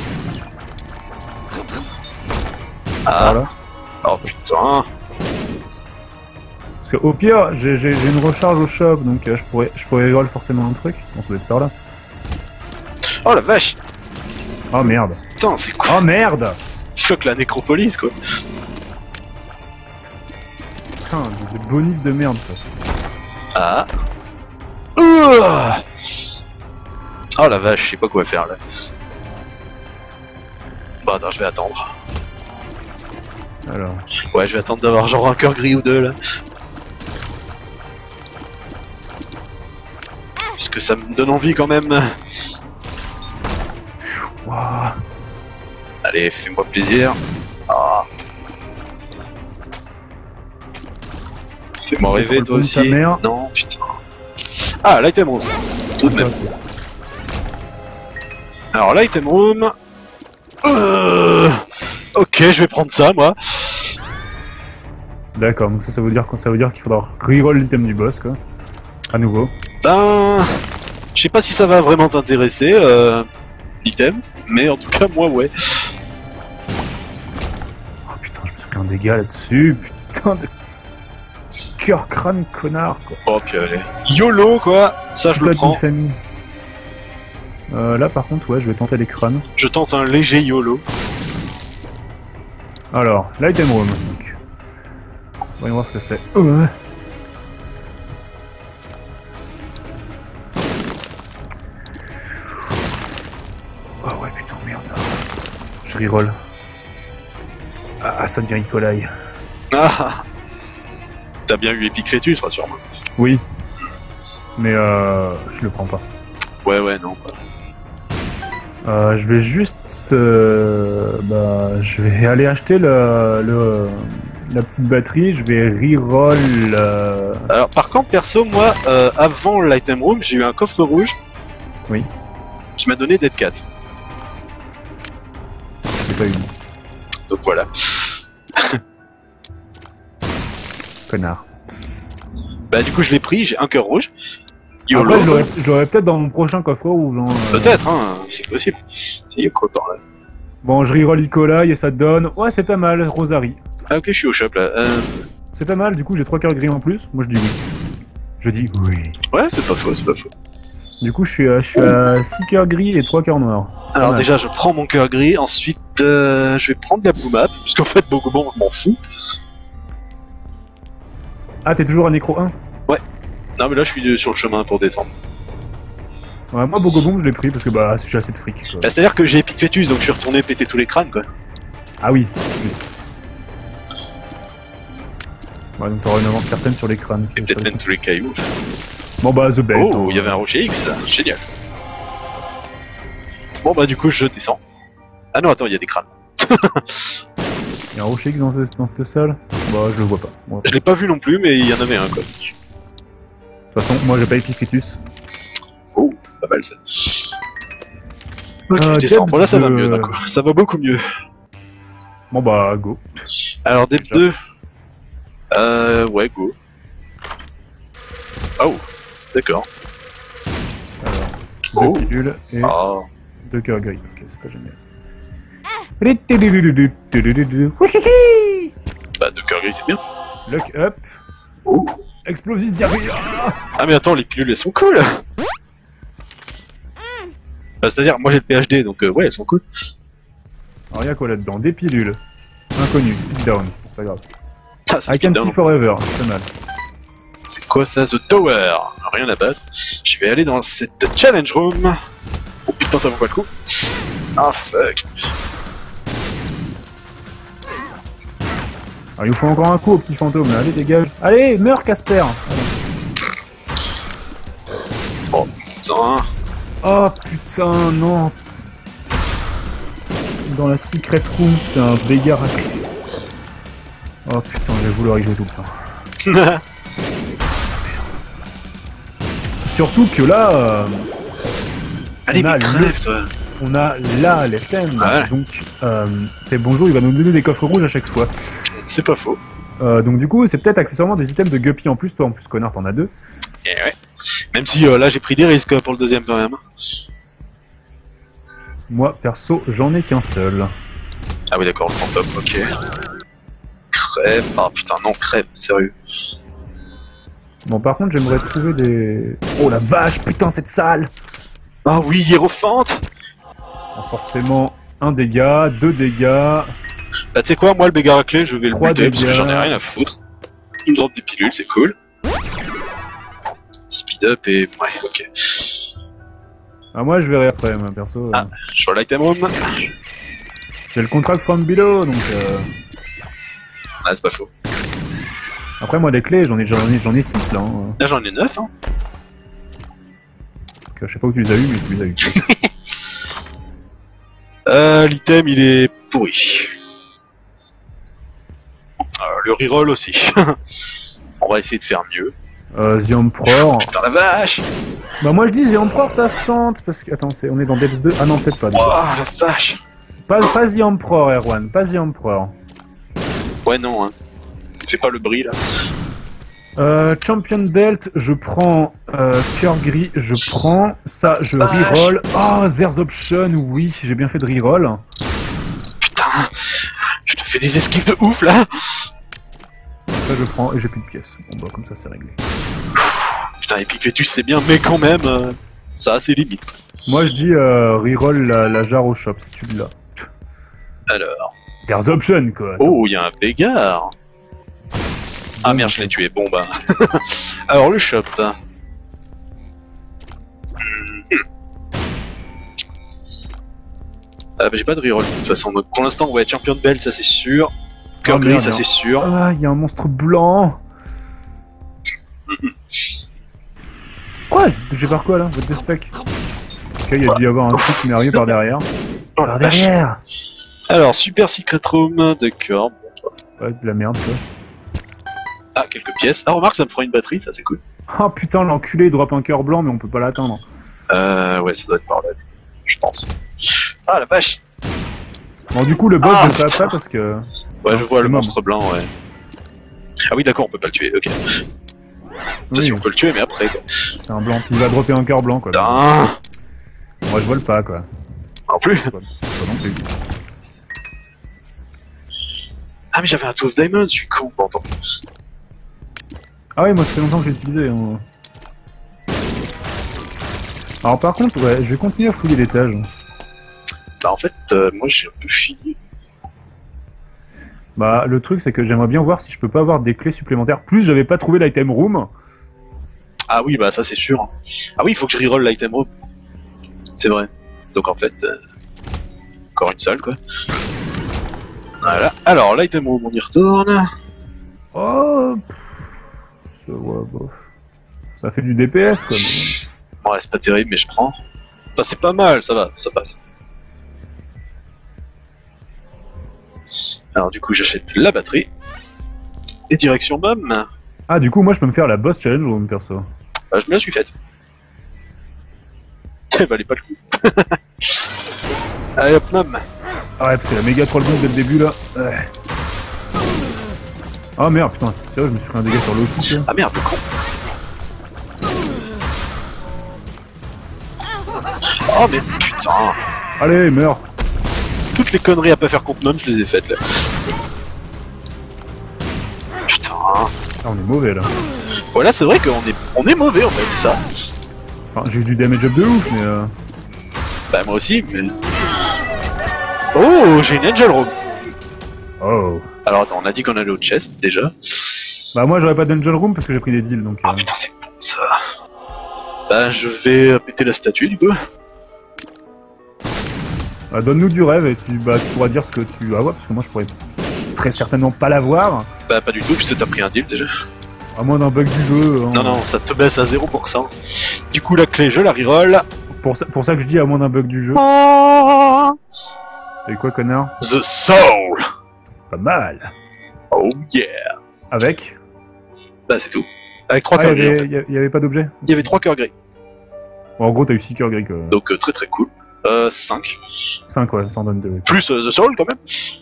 Ah. Voilà. Oh putain. Parce qu'au pire, j'ai une recharge au shop, donc je pourrais reroll forcément un truc. On se doit être par là. Oh la vache. Oh merde. Putain, c'est quoi? Oh merde. Fuck la nécropolis quoi. Putain, des bonus de merde quoi. Ah. Oh la vache, je sais pas quoi faire là. Bon attends, je vais attendre. Alors. Ouais, je vais attendre d'avoir genre un cœur gris ou deux là. Puisque ça me donne envie quand même. Waouh. Allez, fais-moi plaisir. Ah. Fais-moi rêver toi aussi. Ta mère. Non, putain. Ah, l'item room. Tout de même. Alors, l'item room. Ok, je vais prendre ça, moi. D'accord, donc ça veut dire qu'il faudra reroll l'item du boss quoi. À nouveau. Ben. Je sais pas si ça va vraiment t'intéresser, l'item, mais en tout cas, moi, ouais. Oh putain, je me suis pris un dégât là-dessus, putain de cœur crâne connard quoi. Oh, puis allez. YOLO, quoi. Ça, je le Putain prends. d'une famille. Là par contre, ouais, je vais tenter les crânes. Je tente un léger YOLO. Alors, l'item room. Donc. Voyons voir ce que c'est. Oh ouais, putain, merde. Je reroll. Ah, ça devient Nikolai. Ah. T'as bien eu Epic Fetus, rassure-moi. Oui. Mais je le prends pas. Ouais, ouais, non. Je vais juste... je vais aller acheter la petite batterie, je vais reroll... Alors, par contre, perso, moi, avant l'item room, j'ai eu un coffre rouge. Oui. Qui m'a donné Dead Cat. Je l'ai pas eu. Donc voilà. Connard. Bah du coup je l'ai pris, j'ai un cœur rouge. Après, je l'aurais peut-être dans mon prochain coffre rouge. Hein, Peut-être, hein, c'est possible. Il y a quoi par là? Bon, je reroll Nikolai et ça te donne... Ouais, c'est pas mal, Rosary. Ah ok, je suis au shop là. C'est pas mal, du coup j'ai 3 cœurs gris en plus. Moi je dis oui. Je dis oui. Ouais, c'est pas faux, c'est pas faux. Du coup je suis à 6 cœurs gris et 3 cœurs noirs. Alors déjà je prends mon cœur gris, ensuite je vais prendre la blue map, parce qu'en fait Bogobon je m'en fous. Ah, t'es toujours à Nécro 1? Ouais. Non mais là je suis sur le chemin pour descendre. Ouais, moi Bogobomb je l'ai pris parce que bah j'ai assez de fric. Quoi. Bah, c'est-à-dire que j'ai Epic Fetus donc je suis retourné péter tous les crânes quoi. Ah oui, juste. Ouais, donc t'auras une avance certaine sur les crânes. Et peut-être même tous les cailloux. Bon bah The Belt. Oh, il y avait un rocher X, génial. Bon bah du coup je descends. Ah non attends, il y a des crânes. Il y a un rocher X dans cette salle? Bah je le vois pas. Bon, je l'ai pas vu non plus mais il y en avait un quoi. De toute façon, moi j'ai pas Epicritus. Oh, pas mal ça. Ok, je descends. Bon là ça va mieux d'un coup. Ça va beaucoup mieux. Bon bah go. Alors Debs 2. Ouais go. Oh, d'accord. Alors, 2 pilules et 2 cœurs gris. Ok, c'est pas génial. Bah 2 cœurs gris c'est bien. Lock up. Oh. Explosis diarrhée. Ah mais attends, les pilules elles sont cool. Bah, c'est-à-dire moi j'ai le PhD donc ouais elles sont cool. Alors y'a quoi là-dedans? Des pilules. Inconnu, speed down, c'est pas grave. Ah, I can see forever, c'est pas mal. C'est quoi ça, The Tower? Rien à battre. Je vais aller dans cette challenge room. Oh putain, ça vaut pas le coup. Ah fuck. Alors il nous faut encore un coup au petit fantôme là, allez dégage. Allez, meurs Casper. Oh putain. Oh putain, non. Dans la secret room, c'est un dégât raclé. Oh putain, je vais vouloir y jouer tout le temps. Surtout que là... Allez, mais crève, toi. On a la left hand, ouais. Donc c'est bonjour, il va nous donner des coffres rouges à chaque fois. C'est pas faux. Donc du coup, c'est peut-être accessoirement des items de Guppy en plus, toi en plus connard, t'en as 2. Et ouais. Même si là j'ai pris des risques pour le deuxième quand même. Moi, perso, j'en ai qu'un seul. Ah oui d'accord, le fantôme, ok. Crève, ah putain non, crève, sérieux. Bon par contre, j'aimerais trouver des... Oh la vache, putain cette salle. Ah oui, hiérophante. Forcément, 1 dégât, 2 dégâts... Bah tu sais quoi, moi le béga raclé, je vais le buter parce que j'en ai rien à foutre. Il me drop des pilules, c'est cool. Speed up et... ouais, ok. Ah moi je verrai après, moi perso. Ah, je vois l'item room. J'ai le contract from below, donc... Ah, c'est pas faux. Après moi les clés, j'en ai 6 là. Hein. Là j'en ai 9, hein. Donc, je sais pas où tu les as eu, mais tu les as eu. L'item il est pourri. Le reroll aussi. On va essayer de faire mieux. The Emperor. Putain la vache. Bah moi je dis The Emperor ça se tente, parce que... Attends, on est dans Depths 2. Ah non, peut-être pas. Oh la vache. Pas The Emperor, Erwan, pas The Emperor. Ouais non, hein. Fais pas le bruit là. Champion Belt, je prends cœur gris, je prends ça, je reroll. Oh, there's option, oui, j'ai bien fait de reroll. Putain, je te fais des esquives de ouf là. Ça je prends et j'ai plus de pièces. Bon bah comme ça c'est réglé. Putain, Epic Fetus c'est bien, mais quand même, ça a ses limites. Moi je dis reroll la jarre au shop si tu l'as. Alors. There's option quoi. Attends. Oh, il y a un Bégard. Ah merde, je l'ai tué, bon bah. Alors le shop. Ah bah j'ai pas de reroll de toute façon, donc pour l'instant ouais, Champion Belt ça c'est sûr. Cœur gris ça c'est sûr. Ah, il y a un monstre blanc. Quoi? J'ai par quoi là? What the fuck? Ok, il y a dû y avoir un truc qui m'est arrivé par derrière. Oh, Par derrière! Alors, Super Secret Room, d'accord. Ouais, de la merde quoi. Ah, quelques pièces. Ah, remarque, ça me fera une batterie, ça c'est cool. Oh putain, l'enculé il drop un cœur blanc, mais on peut pas l'atteindre. Ouais, ça doit être par là, je pense. Ah, la vache! Bon, du coup, le boss, je le fais après parce que. Ouais, je vois le mort. monstre blanc, ouais. Ah oui, d'accord, on peut pas le tuer, ok. Ça, si on peut le tuer, mais après, quoi. C'est un blanc, puis il va dropper un cœur blanc, quoi. Putain! Moi, je vole pas, quoi. Non plus! Pas non plus. Ah, mais j'avais un 12 Diamond, je suis con, pourtant. Ah oui, moi, ça fait longtemps que j'ai utilisé. Hein. Alors, par contre, ouais, je vais continuer à fouiller l'étage. Bah, en fait, moi, j'ai un peu fini. Bah, le truc, c'est que j'aimerais bien voir si je peux pas avoir des clés supplémentaires. Plus, j'avais pas trouvé l'item room. Ah oui, bah, ça, c'est sûr. Ah oui, il faut que je reroll l'item room. C'est vrai. Donc, en fait, encore une seule, quoi. Voilà. Alors, l'item room, on y retourne. Oh, ça, ouais, bof. Ça fait du DPS, quoi. Mais... Ouais, c'est pas terrible, mais je prends. Enfin, c'est pas mal, ça va, ça passe. Alors, du coup, j'achète la batterie. Et direction BOM. Ah, du coup, moi, je peux me faire la boss challenge room, perso. Bah, je me la suis faite. Elle valait pas le coup. Allez hop, nom. Ah ouais, parce que la méga troll bomb dès le début, là. Ouais. Ah merde, putain, c'est sérieux, je me suis pris un dégât sur Loki, là. Ah merde, le con. Oh mais putain. Allez, meurs. Toutes les conneries à pas faire contre Mom, je les ai faites là. Putain. Ah, on est mauvais, là. Voilà, c'est vrai qu'on est mauvais en fait, c'est ça. Enfin, j'ai eu du damage up de ouf, mais Bah moi aussi, mais... Oh, j'ai une Angel Room. Oh. Alors attends, on a dit qu'on allait au chest, déjà. Bah moi, j'aurais pas d'Angel Room parce que j'ai pris des deals, donc... Ah putain, c'est bon, ça. Bah, je vais péter la statue, du coup. Bah, donne-nous du rêve et tu pourras dire ce que tu vas avoir, parce que moi, je pourrais très certainement pas l'avoir. Bah, pas du tout, puisque t'as pris un deal, déjà. À moins d'un bug du jeu. Hein. Non, non, ça te baisse à 0%. Du coup, la clé, je la reroll. Pour ça que je dis à moins d'un bug du jeu. T'as eu quoi, connard? The Soul. Pas mal. Oh yeah. Avec? Bah, c'est tout. Avec 3 cœurs gris. Il y avait pas d'objet? Il y avait 3 cœurs gris. Bon, en gros, t'as eu 6 cœurs gris, quoi. Donc, très très cool. 5. 5, ouais, ça en donne 2. Plus The Soul, quand même.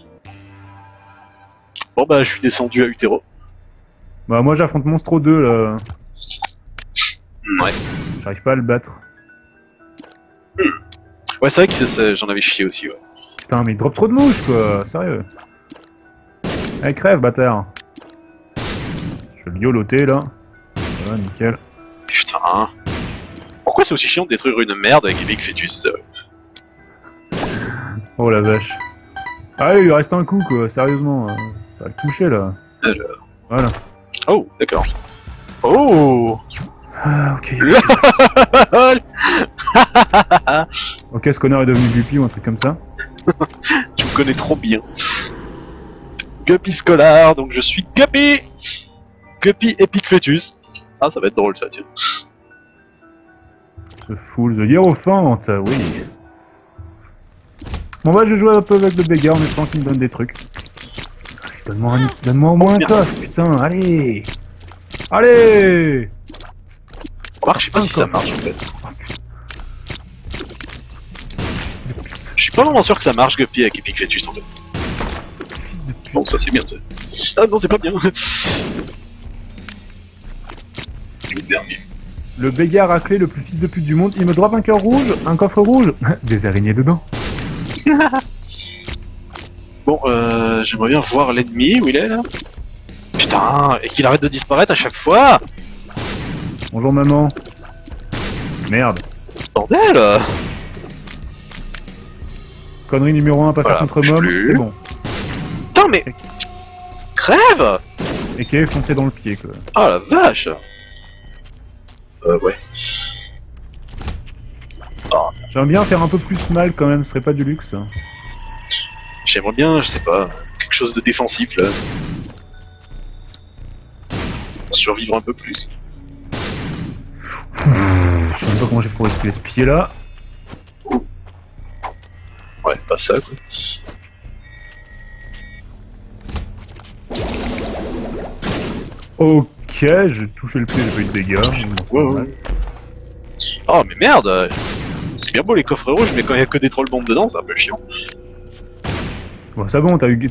Bon, bah, je suis descendu à Utero. Bah, moi, j'affronte Monstro 2, là. Ouais. J'arrive pas à le battre. Ouais, c'est vrai que j'en avais chié aussi, ouais. Putain, mais il drop trop de mouches, quoi. Sérieux. Allez, crève, bâtard. Je vais le yoloter, là. Voilà, nickel. Putain. Pourquoi c'est aussi chiant de détruire une merde avec Epic Fetus? Oh la vache. Ah, il lui reste un coup, quoi. Sérieusement. Ça va le toucher, là. Alors. Voilà. Oh, d'accord. Oh. Ah, ok. LOL. Ok, ce connard est devenu Guppy ou un truc comme ça. Tu me connais trop bien. Guppy Scholar, donc je suis Guppy. Guppy Epic Fetus. Ah, ça va être drôle ça, tiens. The Fool, The Hierophant, oui. Bon bah je joue un peu avec le Bégard en espérant qu'il me donne des trucs. Donne-moi au moins un coffre, putain, allez. Allez. Remarque, je sais pas si ça marche en fait. Oh, fils de pute. Je suis pas vraiment sûr que ça marche Guppy avec Epic Fetus en fait. Fils de pute. Bon, ça c'est bien ça. Ah non, c'est pas bien. permis. Le bégard raclé le plus fils de pute du monde, il me drop un cœur rouge, un coffre rouge, des araignées dedans. Bon, j'aimerais bien voir l'ennemi, où il est là. Putain, et qu'il arrête de disparaître à chaque fois. Bonjour maman. Merde. Bordel. Connerie numéro 1 à pas Voilà, faire contre je Mom, plus. c'est bon. Putain, mais... Crève. Et qui est foncé dans le pied, quoi. Oh la vache. Ouais. Oh, J'aimerais bien faire un peu plus mal quand même, ce serait pas du luxe. j'aimerais bien, je sais pas, quelque chose de défensif là. Survivre un peu plus. Je sais même pas comment j'ai fait pour esquiver ce pied là. Ouais, pas ça quoi. Ok, j'ai touché le pied, j'ai pas eu de dégâts. Bon, c'est Ouais, normal. ouais. Oh mais merde. C'est bien beau les coffres rouges, mais quand il y a que des trolls bombes dedans, c'est un peu chiant. Bon, c'est bon, t'as eu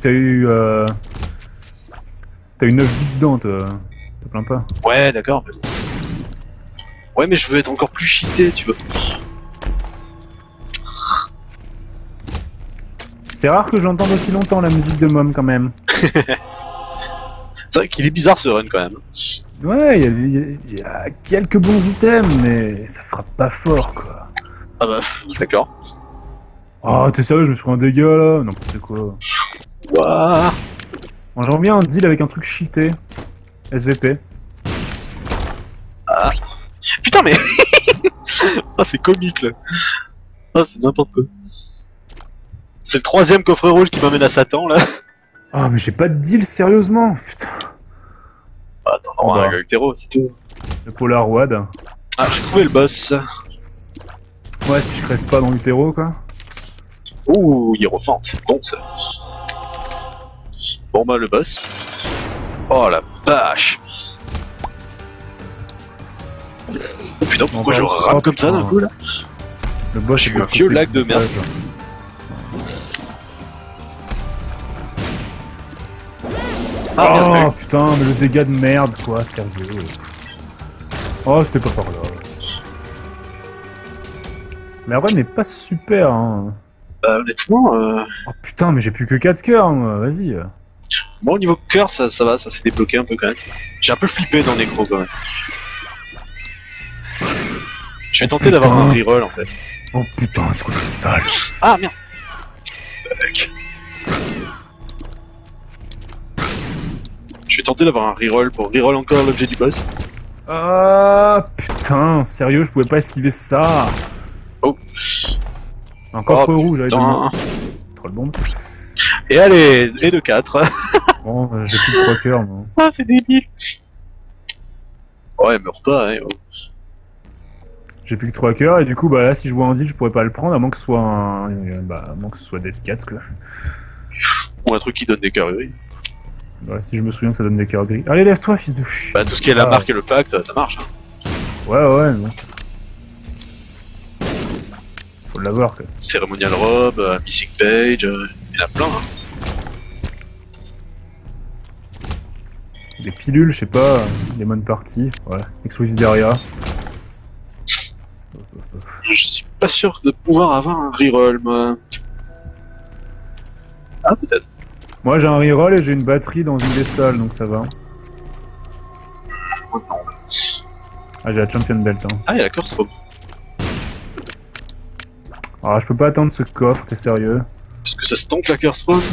9 vies dedans, te plains pas. Ouais, d'accord. Mais... Ouais, mais je veux être encore plus cheaté, tu vois. C'est rare que je l'entende aussi longtemps la musique de Mom quand même. C'est vrai qu'il est bizarre ce run quand même. Ouais, il y a quelques bons items, mais ça frappe pas fort quoi. Ah bah, d'accord. Oh, t'es sérieux, je me suis pris un dégât là? N'importe quoi. Ouah. Bon, j'aimerais bien un deal avec un truc cheaté. SVP. Ah. Putain mais... Ah c'est comique là. Ah c'est n'importe quoi. C'est le troisième coffre rouge qui m'amène à Satan là. Ah, mais j'ai pas de deal sérieusement, putain. Ah, attends, non, un Galtero, c'est tout. Le Polar Wad. Ah, j'ai trouvé le boss. Ouais, si je crève pas dans l'utéro quoi. Ouh, Hierophante, bon ça. Bon bah le boss. Oh la vache. Oh putain, pourquoi je rame comme ça d'un coup là? Le boss, J'ai eu un vieux lag de merde. Ah, bien Oh vu. putain, mais le dégât de merde quoi, sérieux. Oh, c'était pas par là. Mais la run n'est pas super hein. Bah honnêtement, Oh putain, mais j'ai plus que 4 cœurs, moi, vas-y. moi au niveau cœur ça va, ça s'est débloqué un peu quand même. J'ai un peu flippé dans Necro quand même. Je vais tenter d'avoir un reroll en fait. Oh putain, c'est quoi cette salle? Ah merde. Fuck. Je vais tenter d'avoir un reroll pour reroll encore l'objet du boss. Ah putain, sérieux, je pouvais pas esquiver ça. Oh. Un coffre Oh, rouge avec putain. Troll bombe. Et allez, et de 4. Bon, j'ai plus que 3 cœurs, moi. Ah c'est débile. Ouais, meurs pas, hein. Oh. J'ai plus que 3 cœurs, et du coup, bah là, si je vois un deal, je pourrais pas le prendre, à moins que ce soit un... Bah, à moins que ce soit Dead 4, quoi. Ou un truc qui donne des cœurs gris. Ouais, si je me souviens que ça donne des cœurs gris. Allez, lève-toi, fils de chien. Bah tout ce qui est la marque et le pacte, ça marche. Hein. Ouais, non. Faut l'avoir, quoi. Ceremonial Robe, Missing Page, il y en a plein. Hein. Des pilules, je sais pas, Lemon Party, ouais. Exclusive Area. Je suis pas sûr de pouvoir avoir un reroll, moi. Ah, peut-être. Moi, j'ai un reroll et j'ai une batterie dans une des salles, donc ça va. Oh, non. Ah, j'ai la Champion Belt, hein. Ah, il y a la Curse Robe. Ah, je peux pas atteindre ce coffre, t'es sérieux? Est-ce que ça se tente la Curse Robe?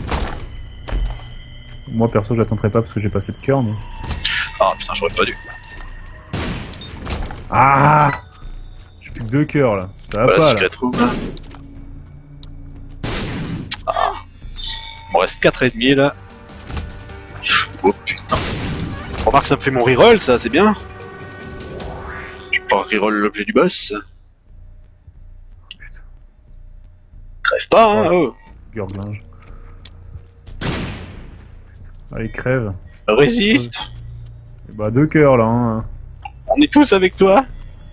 Moi, perso, j'attendrai pas parce que j'ai pas assez de cœur, mais... Ah, putain, j'aurais pas dû. Ah! J'ai plus que 2 cœurs, là. Ça va Voilà, pas, là. Secret Room. Ah. Il me reste 4,5 là. Oh putain. Remarque, ça me fait mon reroll, ça, c'est bien. Je vais pouvoir reroll l'objet du boss. Putain. Crève pas, hein, oh. Gurglinge. Allez, crève. Résiste. Et bah, 2 cœurs, là, hein. On est tous avec toi.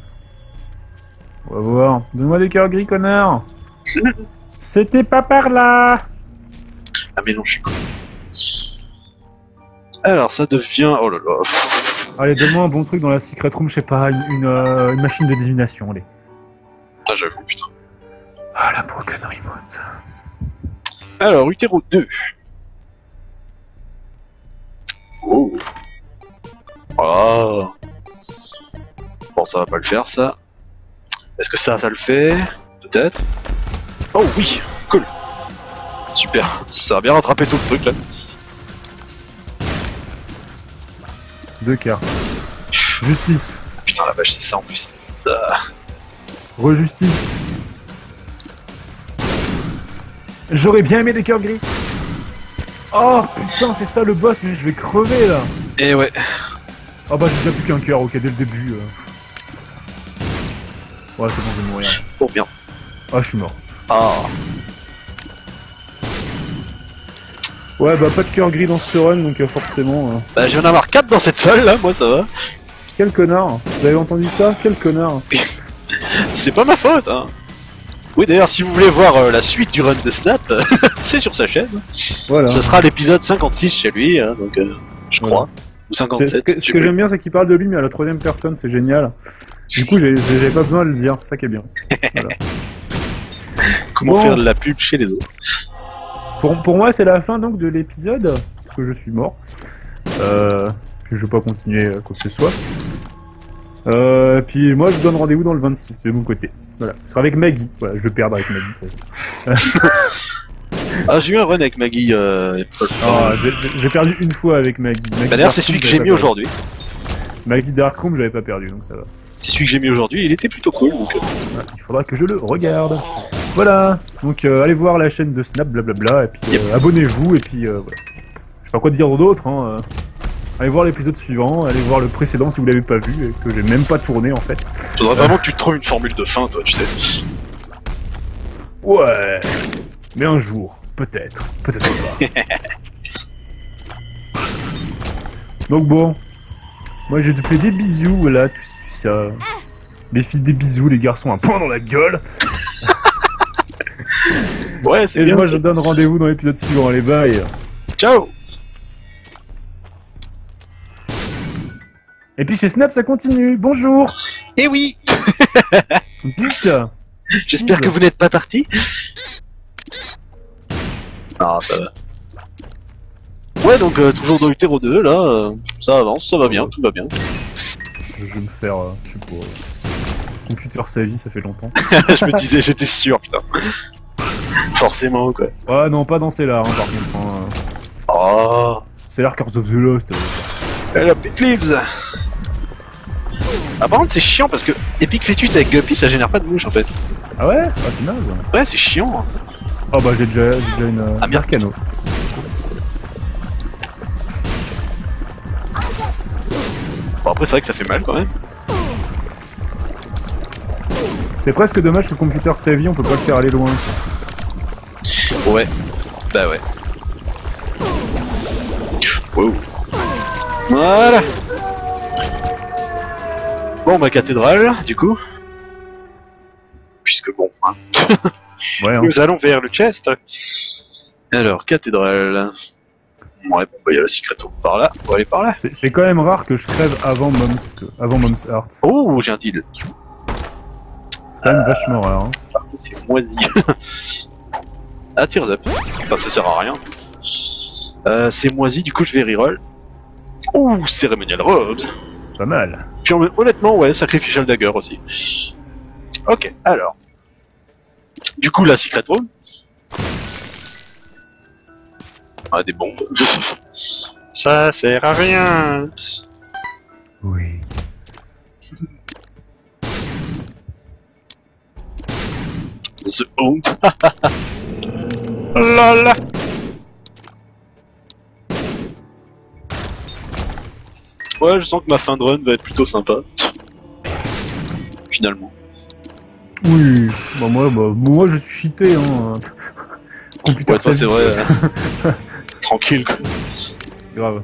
On va voir. Donne-moi des cœurs gris, connard. C'était pas par là. Ah mais non, je suis con. Alors ça devient... Oh là là. Allez, donne-moi un bon truc dans la secret room, je sais pas, une machine de divination, allez. Ah, j'avoue, putain. Ah, la broken remote. Alors, Utero 2. Oh. Oh. Bon, ça va pas le faire, ça. Est-ce que ça le fait? Peut-être. Oh oui, cool. Super, ça a bien rattrapé tout le truc, là. 2 cartes. Justice. Putain, la vache, c'est ça en plus. Rejustice. J'aurais bien aimé des cœurs gris. Oh putain, c'est ça le boss, mais je vais crever là. Et ouais. Ah bah j'ai déjà plus qu'un cœur, ok, dès le début. Ouais, c'est bon, je vais mourir. Oh bien. Ah, je suis mort. Ah. Ouais, bah pas de cœur gris dans ce run, donc forcément... Bah je viens d'en avoir 4 dans cette salle là, moi ça va. Quel connard. Vous avez entendu ça? Quel connard. C'est pas ma faute, hein. Oui, d'ailleurs, si vous voulez voir la suite du run de Snap, c'est sur sa chaîne. Voilà. Ce sera l'épisode 56 chez lui, hein, donc je crois. Voilà. Ou 57. Ce que j'aime bien, c'est qu'il parle de lui, mais à la 3ème personne, c'est génial. Du coup, j'ai pas besoin de le dire, c'est ça qui est bien. Voilà. Comment bon. faire de la pub chez les autres. Pour moi, c'est la fin donc de l'épisode, parce que je suis mort. Puis je vais pas continuer quoi que ce soit. Puis moi, je donne rendez-vous dans le 26 de mon côté. Voilà, ce sera avec Maggie. Voilà, je vais perdre avec Maggie. Ah, j'ai eu un run avec Maggie. J'ai perdu une fois avec Maggie. Bah, d'ailleurs, c'est celui que j'ai mis aujourd'hui. Maggie Darkroom, j'avais pas perdu, donc ça va. C'est celui que j'ai mis aujourd'hui, il était plutôt cool. Donc... Ouais, il faudra que je le regarde. Voilà, donc allez voir la chaîne de Snap, blablabla, et puis abonnez-vous, et puis voilà. Je sais pas quoi dire d'autre, hein. Allez voir l'épisode suivant, allez voir le précédent si vous l'avez pas vu, et que j'ai même pas tourné en fait. Faudrait vraiment que tu te trouves une formule de fin, toi, tu sais. Ouais, mais un jour, peut-être pas. Donc bon, moi j'ai te fait des bisous, voilà, tout ça. Les filles des bisous, les garçons un point dans la gueule. Ouais, c'est et bien. Et moi je donne rendez-vous dans l'épisode suivant, allez bye. Ciao. Et puis chez Snap ça continue, bonjour. Eh oui. Vite. J'espère que vous n'êtes pas parti. Ah, ça va. Ouais, donc toujours dans Utero 2, là, ça avance, ça va bien, tout va bien. Je vais me faire, je sais pas, computer sa vie, ça fait longtemps. Je me disais, j'étais sûr, putain. Forcément, quoi. Ouais, non, pas dans Cellar, hein, par contre. Hein. Oh. Cellar Curse of the Lost. La Pit Leaves. Ah, par contre, c'est chiant parce que Epic Fetus avec Guppy, ça génère pas de mouche en fait. Ah ouais? Ah, c'est naze. Ouais, c'est chiant. Oh bah, j'ai déjà une Arcano. Bon, après, c'est vrai que ça fait mal quand même. C'est presque dommage que le computer sa vie, on peut pas le faire aller loin. Quoi. Ouais. Bah ouais. Wow. Voilà. Bon, bah, cathédrale, du coup. Puisque bon, hein. Ouais, hein. Nous allons vers le chest. Alors, cathédrale. Ouais, bon, bah, il y a la secret room par là. On va aller par là. C'est quand même rare que je crève avant Mom's Heart. Oh, j'ai un deal. C'est quand même vachement rare. Hein. Par contre, c'est moisi. Ah, Tears Up. Enfin, ça sert à rien. C'est moisi, du coup, je vais reroll. Ouh, Ceremonial Robes. Pas mal. Puis honnêtement, ouais, Sacrificial Dagger aussi. Ok, alors. Du coup, la Secret Room. Ah, des bombes. Ça sert à rien. Oui. The Haunt. Lol. Ouais, je sens que ma fin de run va être plutôt sympa. Finalement. Oui. Bah moi je suis cheaté, hein. Computer ouais, toi, c'est vrai. Tranquille, quoi. Grave.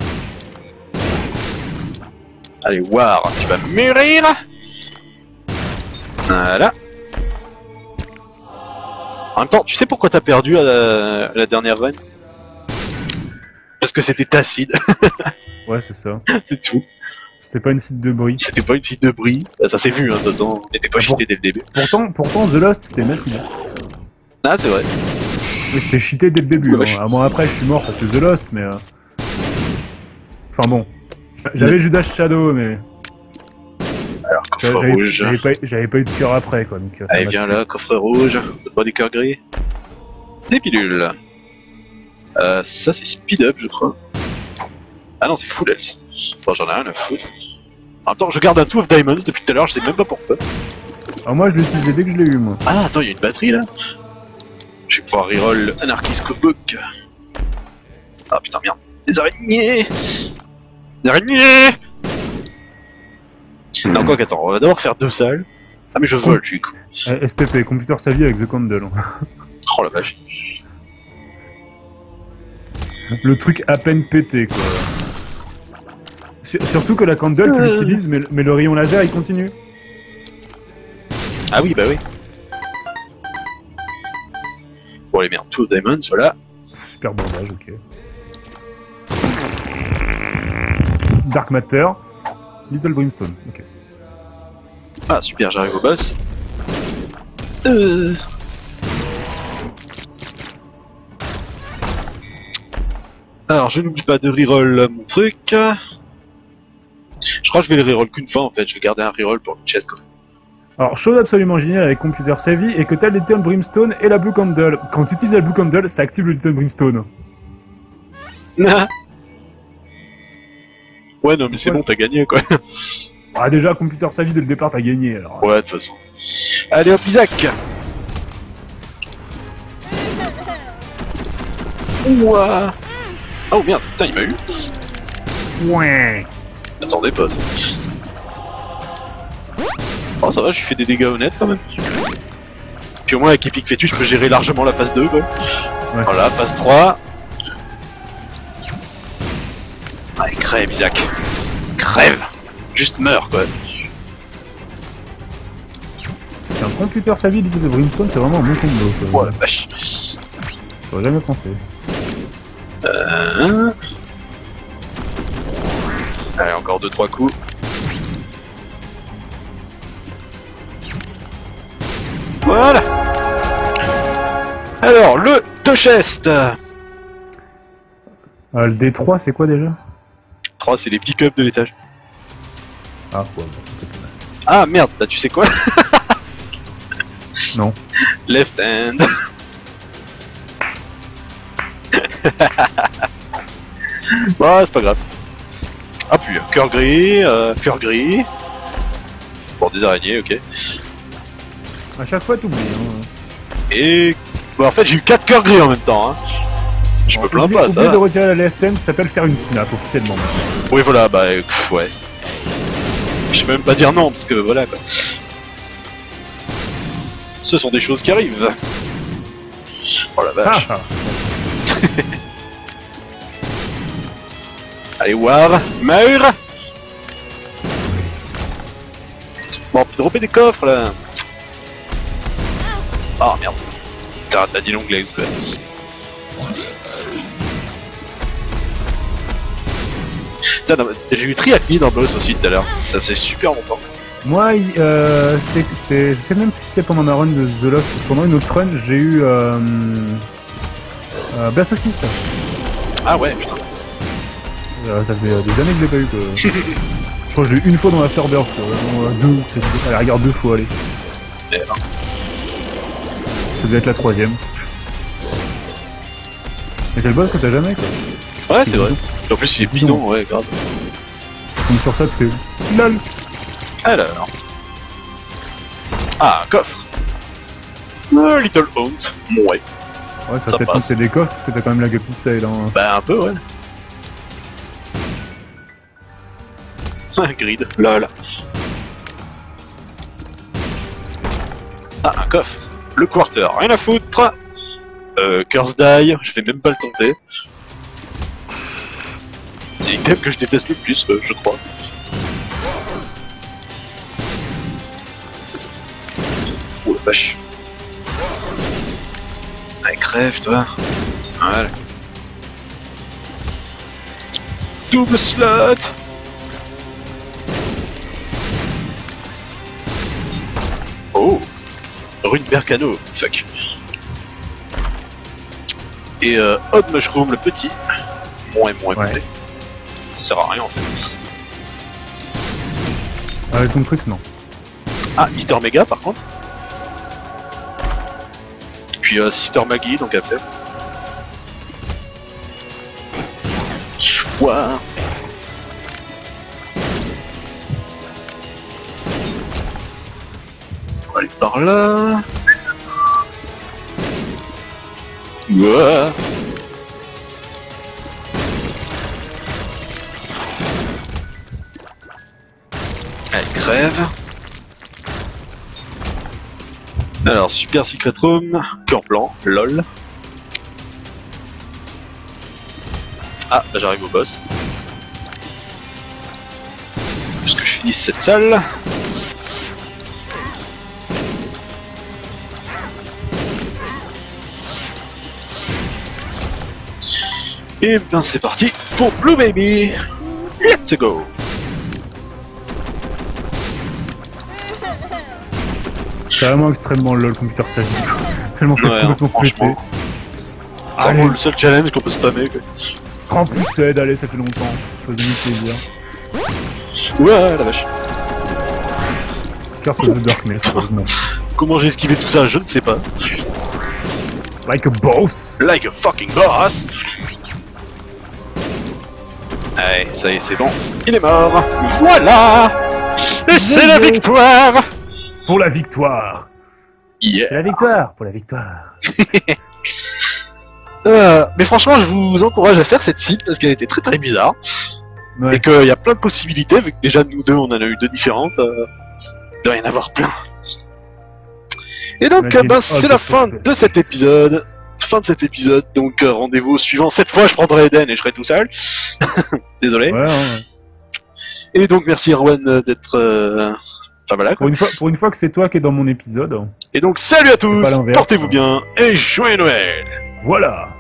Allez, War, tu vas mûrir. Voilà. En même temps, tu sais pourquoi t'as perdu à la dernière run? Parce que c'était Tacide. Ouais, c'est ça. C'est tout. C'était pas une site de bris. C'était pas une site de bris. Bah, ça s'est vu, hein, de toute façon. Il était pas cheaté dès le début. Pourtant, The Lost, c'était massif. Ah, c'est vrai. Mais c'était cheaté dès le début. Hein. Un mois après, je suis mort parce que The Lost, mais... Enfin bon. J'avais Judas Shadow, mais... Alors, coffre rouge. J'avais pas eu de cœur après, quoi. Donc, allez, viens là, coffre rouge. Donne-moi des cœurs gris. Des pilules. Ça, c'est speed up, je crois. Ah non, c'est full health. Bon, j'en ai rien à foutre. En même temps, je garde un Two of Diamonds depuis tout à l'heure, je sais même pas pourquoi. Alors moi, je l'ai utilisé dès que je l'ai eu, moi. Ah, attends, il y a une batterie, là. Je vais pouvoir reroll Anarchist Cookbook. Ah, putain, merde. Des araignées. Des araignées. Non, quoi qu'attends, on va d'abord faire 2 salles. Ah, mais je vole, du coup. STP, Computer Savvy avec The Candle. Oh la vache. Le truc à peine pété, quoi. Surtout que la Candle, tu l'utilises, mais le rayon laser, il continue. Ah oui, bah oui. Bon, les merdes, Two Diamonds, voilà. Super bandage, ok. Dark Matter. Little Brimstone, ok. Ah, super, j'arrive au boss. Alors, je n'oublie pas de reroll mon truc. Je crois que je vais le reroll qu'une fois en fait, je vais garder un reroll pour le chest quand même. Alors, chose absolument géniale avec Computer Savvy est que t'as le Little Brimstone et la Blue Candle. Quand tu utilises la Blue Candle, ça active le Little Brimstone. Ouais, non, mais c'est bon, t'as gagné quoi. Ah, déjà, Computer Savvy dès le départ, t'as gagné alors. Ouais, de toute façon. Allez hop, Isaac. Ouah. Oh merde, putain, il m'a eu. Ouais. Attendez pas ça. Oh, ça va, j'ai fait des dégâts honnêtes quand même. Puis au moins, avec Epic Fetus, je peux gérer largement la phase 2 quoi. Ouais. Voilà, phase 3. Allez, crève, Isaac. Crève. Juste meurs quoi. Un Computer Savvy Little Brimstone, c'est vraiment un bon combo quoi. Ouais, la vache. J'aurais jamais pensé. Allez, encore 2-3 coups. Voilà. Alors, le Touchest. Le D3, c'est quoi déjà? 3, c'est les pick-up de l'étage. Ah, ouais, bon, c'était pas mal. Ah, merde, là, tu sais quoi? Non. Left hand. Bon, c'est pas grave. Ah, puis, cœur gris, cœur gris. Bon, des araignées, ok. À chaque fois, t'oublies. Hein. Et... Bon, en fait, j'ai eu 4 cœurs gris en même temps, hein. Je me plains pas, ça. Oublier de retirer la left hand, ça s'appelle faire une snap, officiellement. Oui, voilà, bah, ouais. Je vais même pas dire non, parce que, voilà, quoi. Ce sont des choses qui arrivent. Oh la vache. Ah, ah. Allez, War, meurs. Bon, on peut dropper des coffres, là. Ah, merde. T'as dit long legs, quoi. J'ai eu Triacne dans Boss aussi tout à l'heure, ça faisait super longtemps. Moi, c'était, je sais même plus si c'était pendant ma run de The Lost ou pendant une autre run, j'ai eu Blastocyst. Ah ouais, putain. Ça faisait des années que je l'ai pas eu quoi. Je crois que je l'ai eu une fois dans Afterbirth, deux, à la rigueur 2 fois, allez. Ça devait être la 3ème. Mais c'est le boss que t'as jamais quoi. Ouais, c'est vrai. En plus, il est bidon, ouais, grave. Donc sur ça, tu fais LOL. Alors. Ah, un coffre. Little Haunt. Ouais. Ouais, ça va peut-être monter des coffres parce que t'as quand même la Guppy Style. Hein. Bah, un peu, ouais. Un grid, lol. Ah, un coffre. Le quarter, rien à foutre. Curse Die, je vais même pas le tenter. C'est l'item que je déteste le plus, je crois. Oh la vache. Allez, crève, toi. Voilà. Double slot. Rune Bercano, fuck. Et Odd Mushroom, le petit. Moins. Ouais. Ça sert à rien en fait. Ton truc, non. Ah, Mister Mega par contre. Puis Sister Maggie, donc après. Ouah. On va aller par là. Ouah. Elle crève. Alors, Super Secret Room, cœur blanc, lol. Ah, bah j'arrive au boss. Parce que je finisse cette salle. Et bien c'est parti pour Blue Baby. Let's go. C'est vraiment extrêmement lol Computer Savvy, quoi. Tellement c'est complètement pété. C'est vraiment le seul challenge qu'on peut spammer, quoi. Prends poussette, allez, ça fait longtemps. Faisons-nous plaisir. Ouais, la vache. Curse of the Darkness, heureusement. Comment j'ai esquivé tout ça, je ne sais pas. Like a boss. Like a fucking boss. Allez, ça y est, c'est bon. Il est mort. Voilà. Et c'est la victoire. Pour la victoire. Yeah. C'est la victoire. Pour la victoire. Mais franchement, je vous encourage à faire cette site parce qu'elle était très très bizarre. Ouais. Et qu'il y a plein de possibilités, vu que déjà nous deux on en a eu deux différentes. Il doit y en avoir plein. Et donc, c'est la fin de cet épisode. Fin de cet épisode, donc rendez-vous au suivant. Cette fois, je prendrai Eden et je serai tout seul. Désolé. Ouais. Et donc, merci Erwan d'être. Enfin voilà. Quoi. Pour une fois que c'est toi qui es dans mon épisode. Et donc, salut à tous. Portez-vous bien et joyeux Noël. Voilà.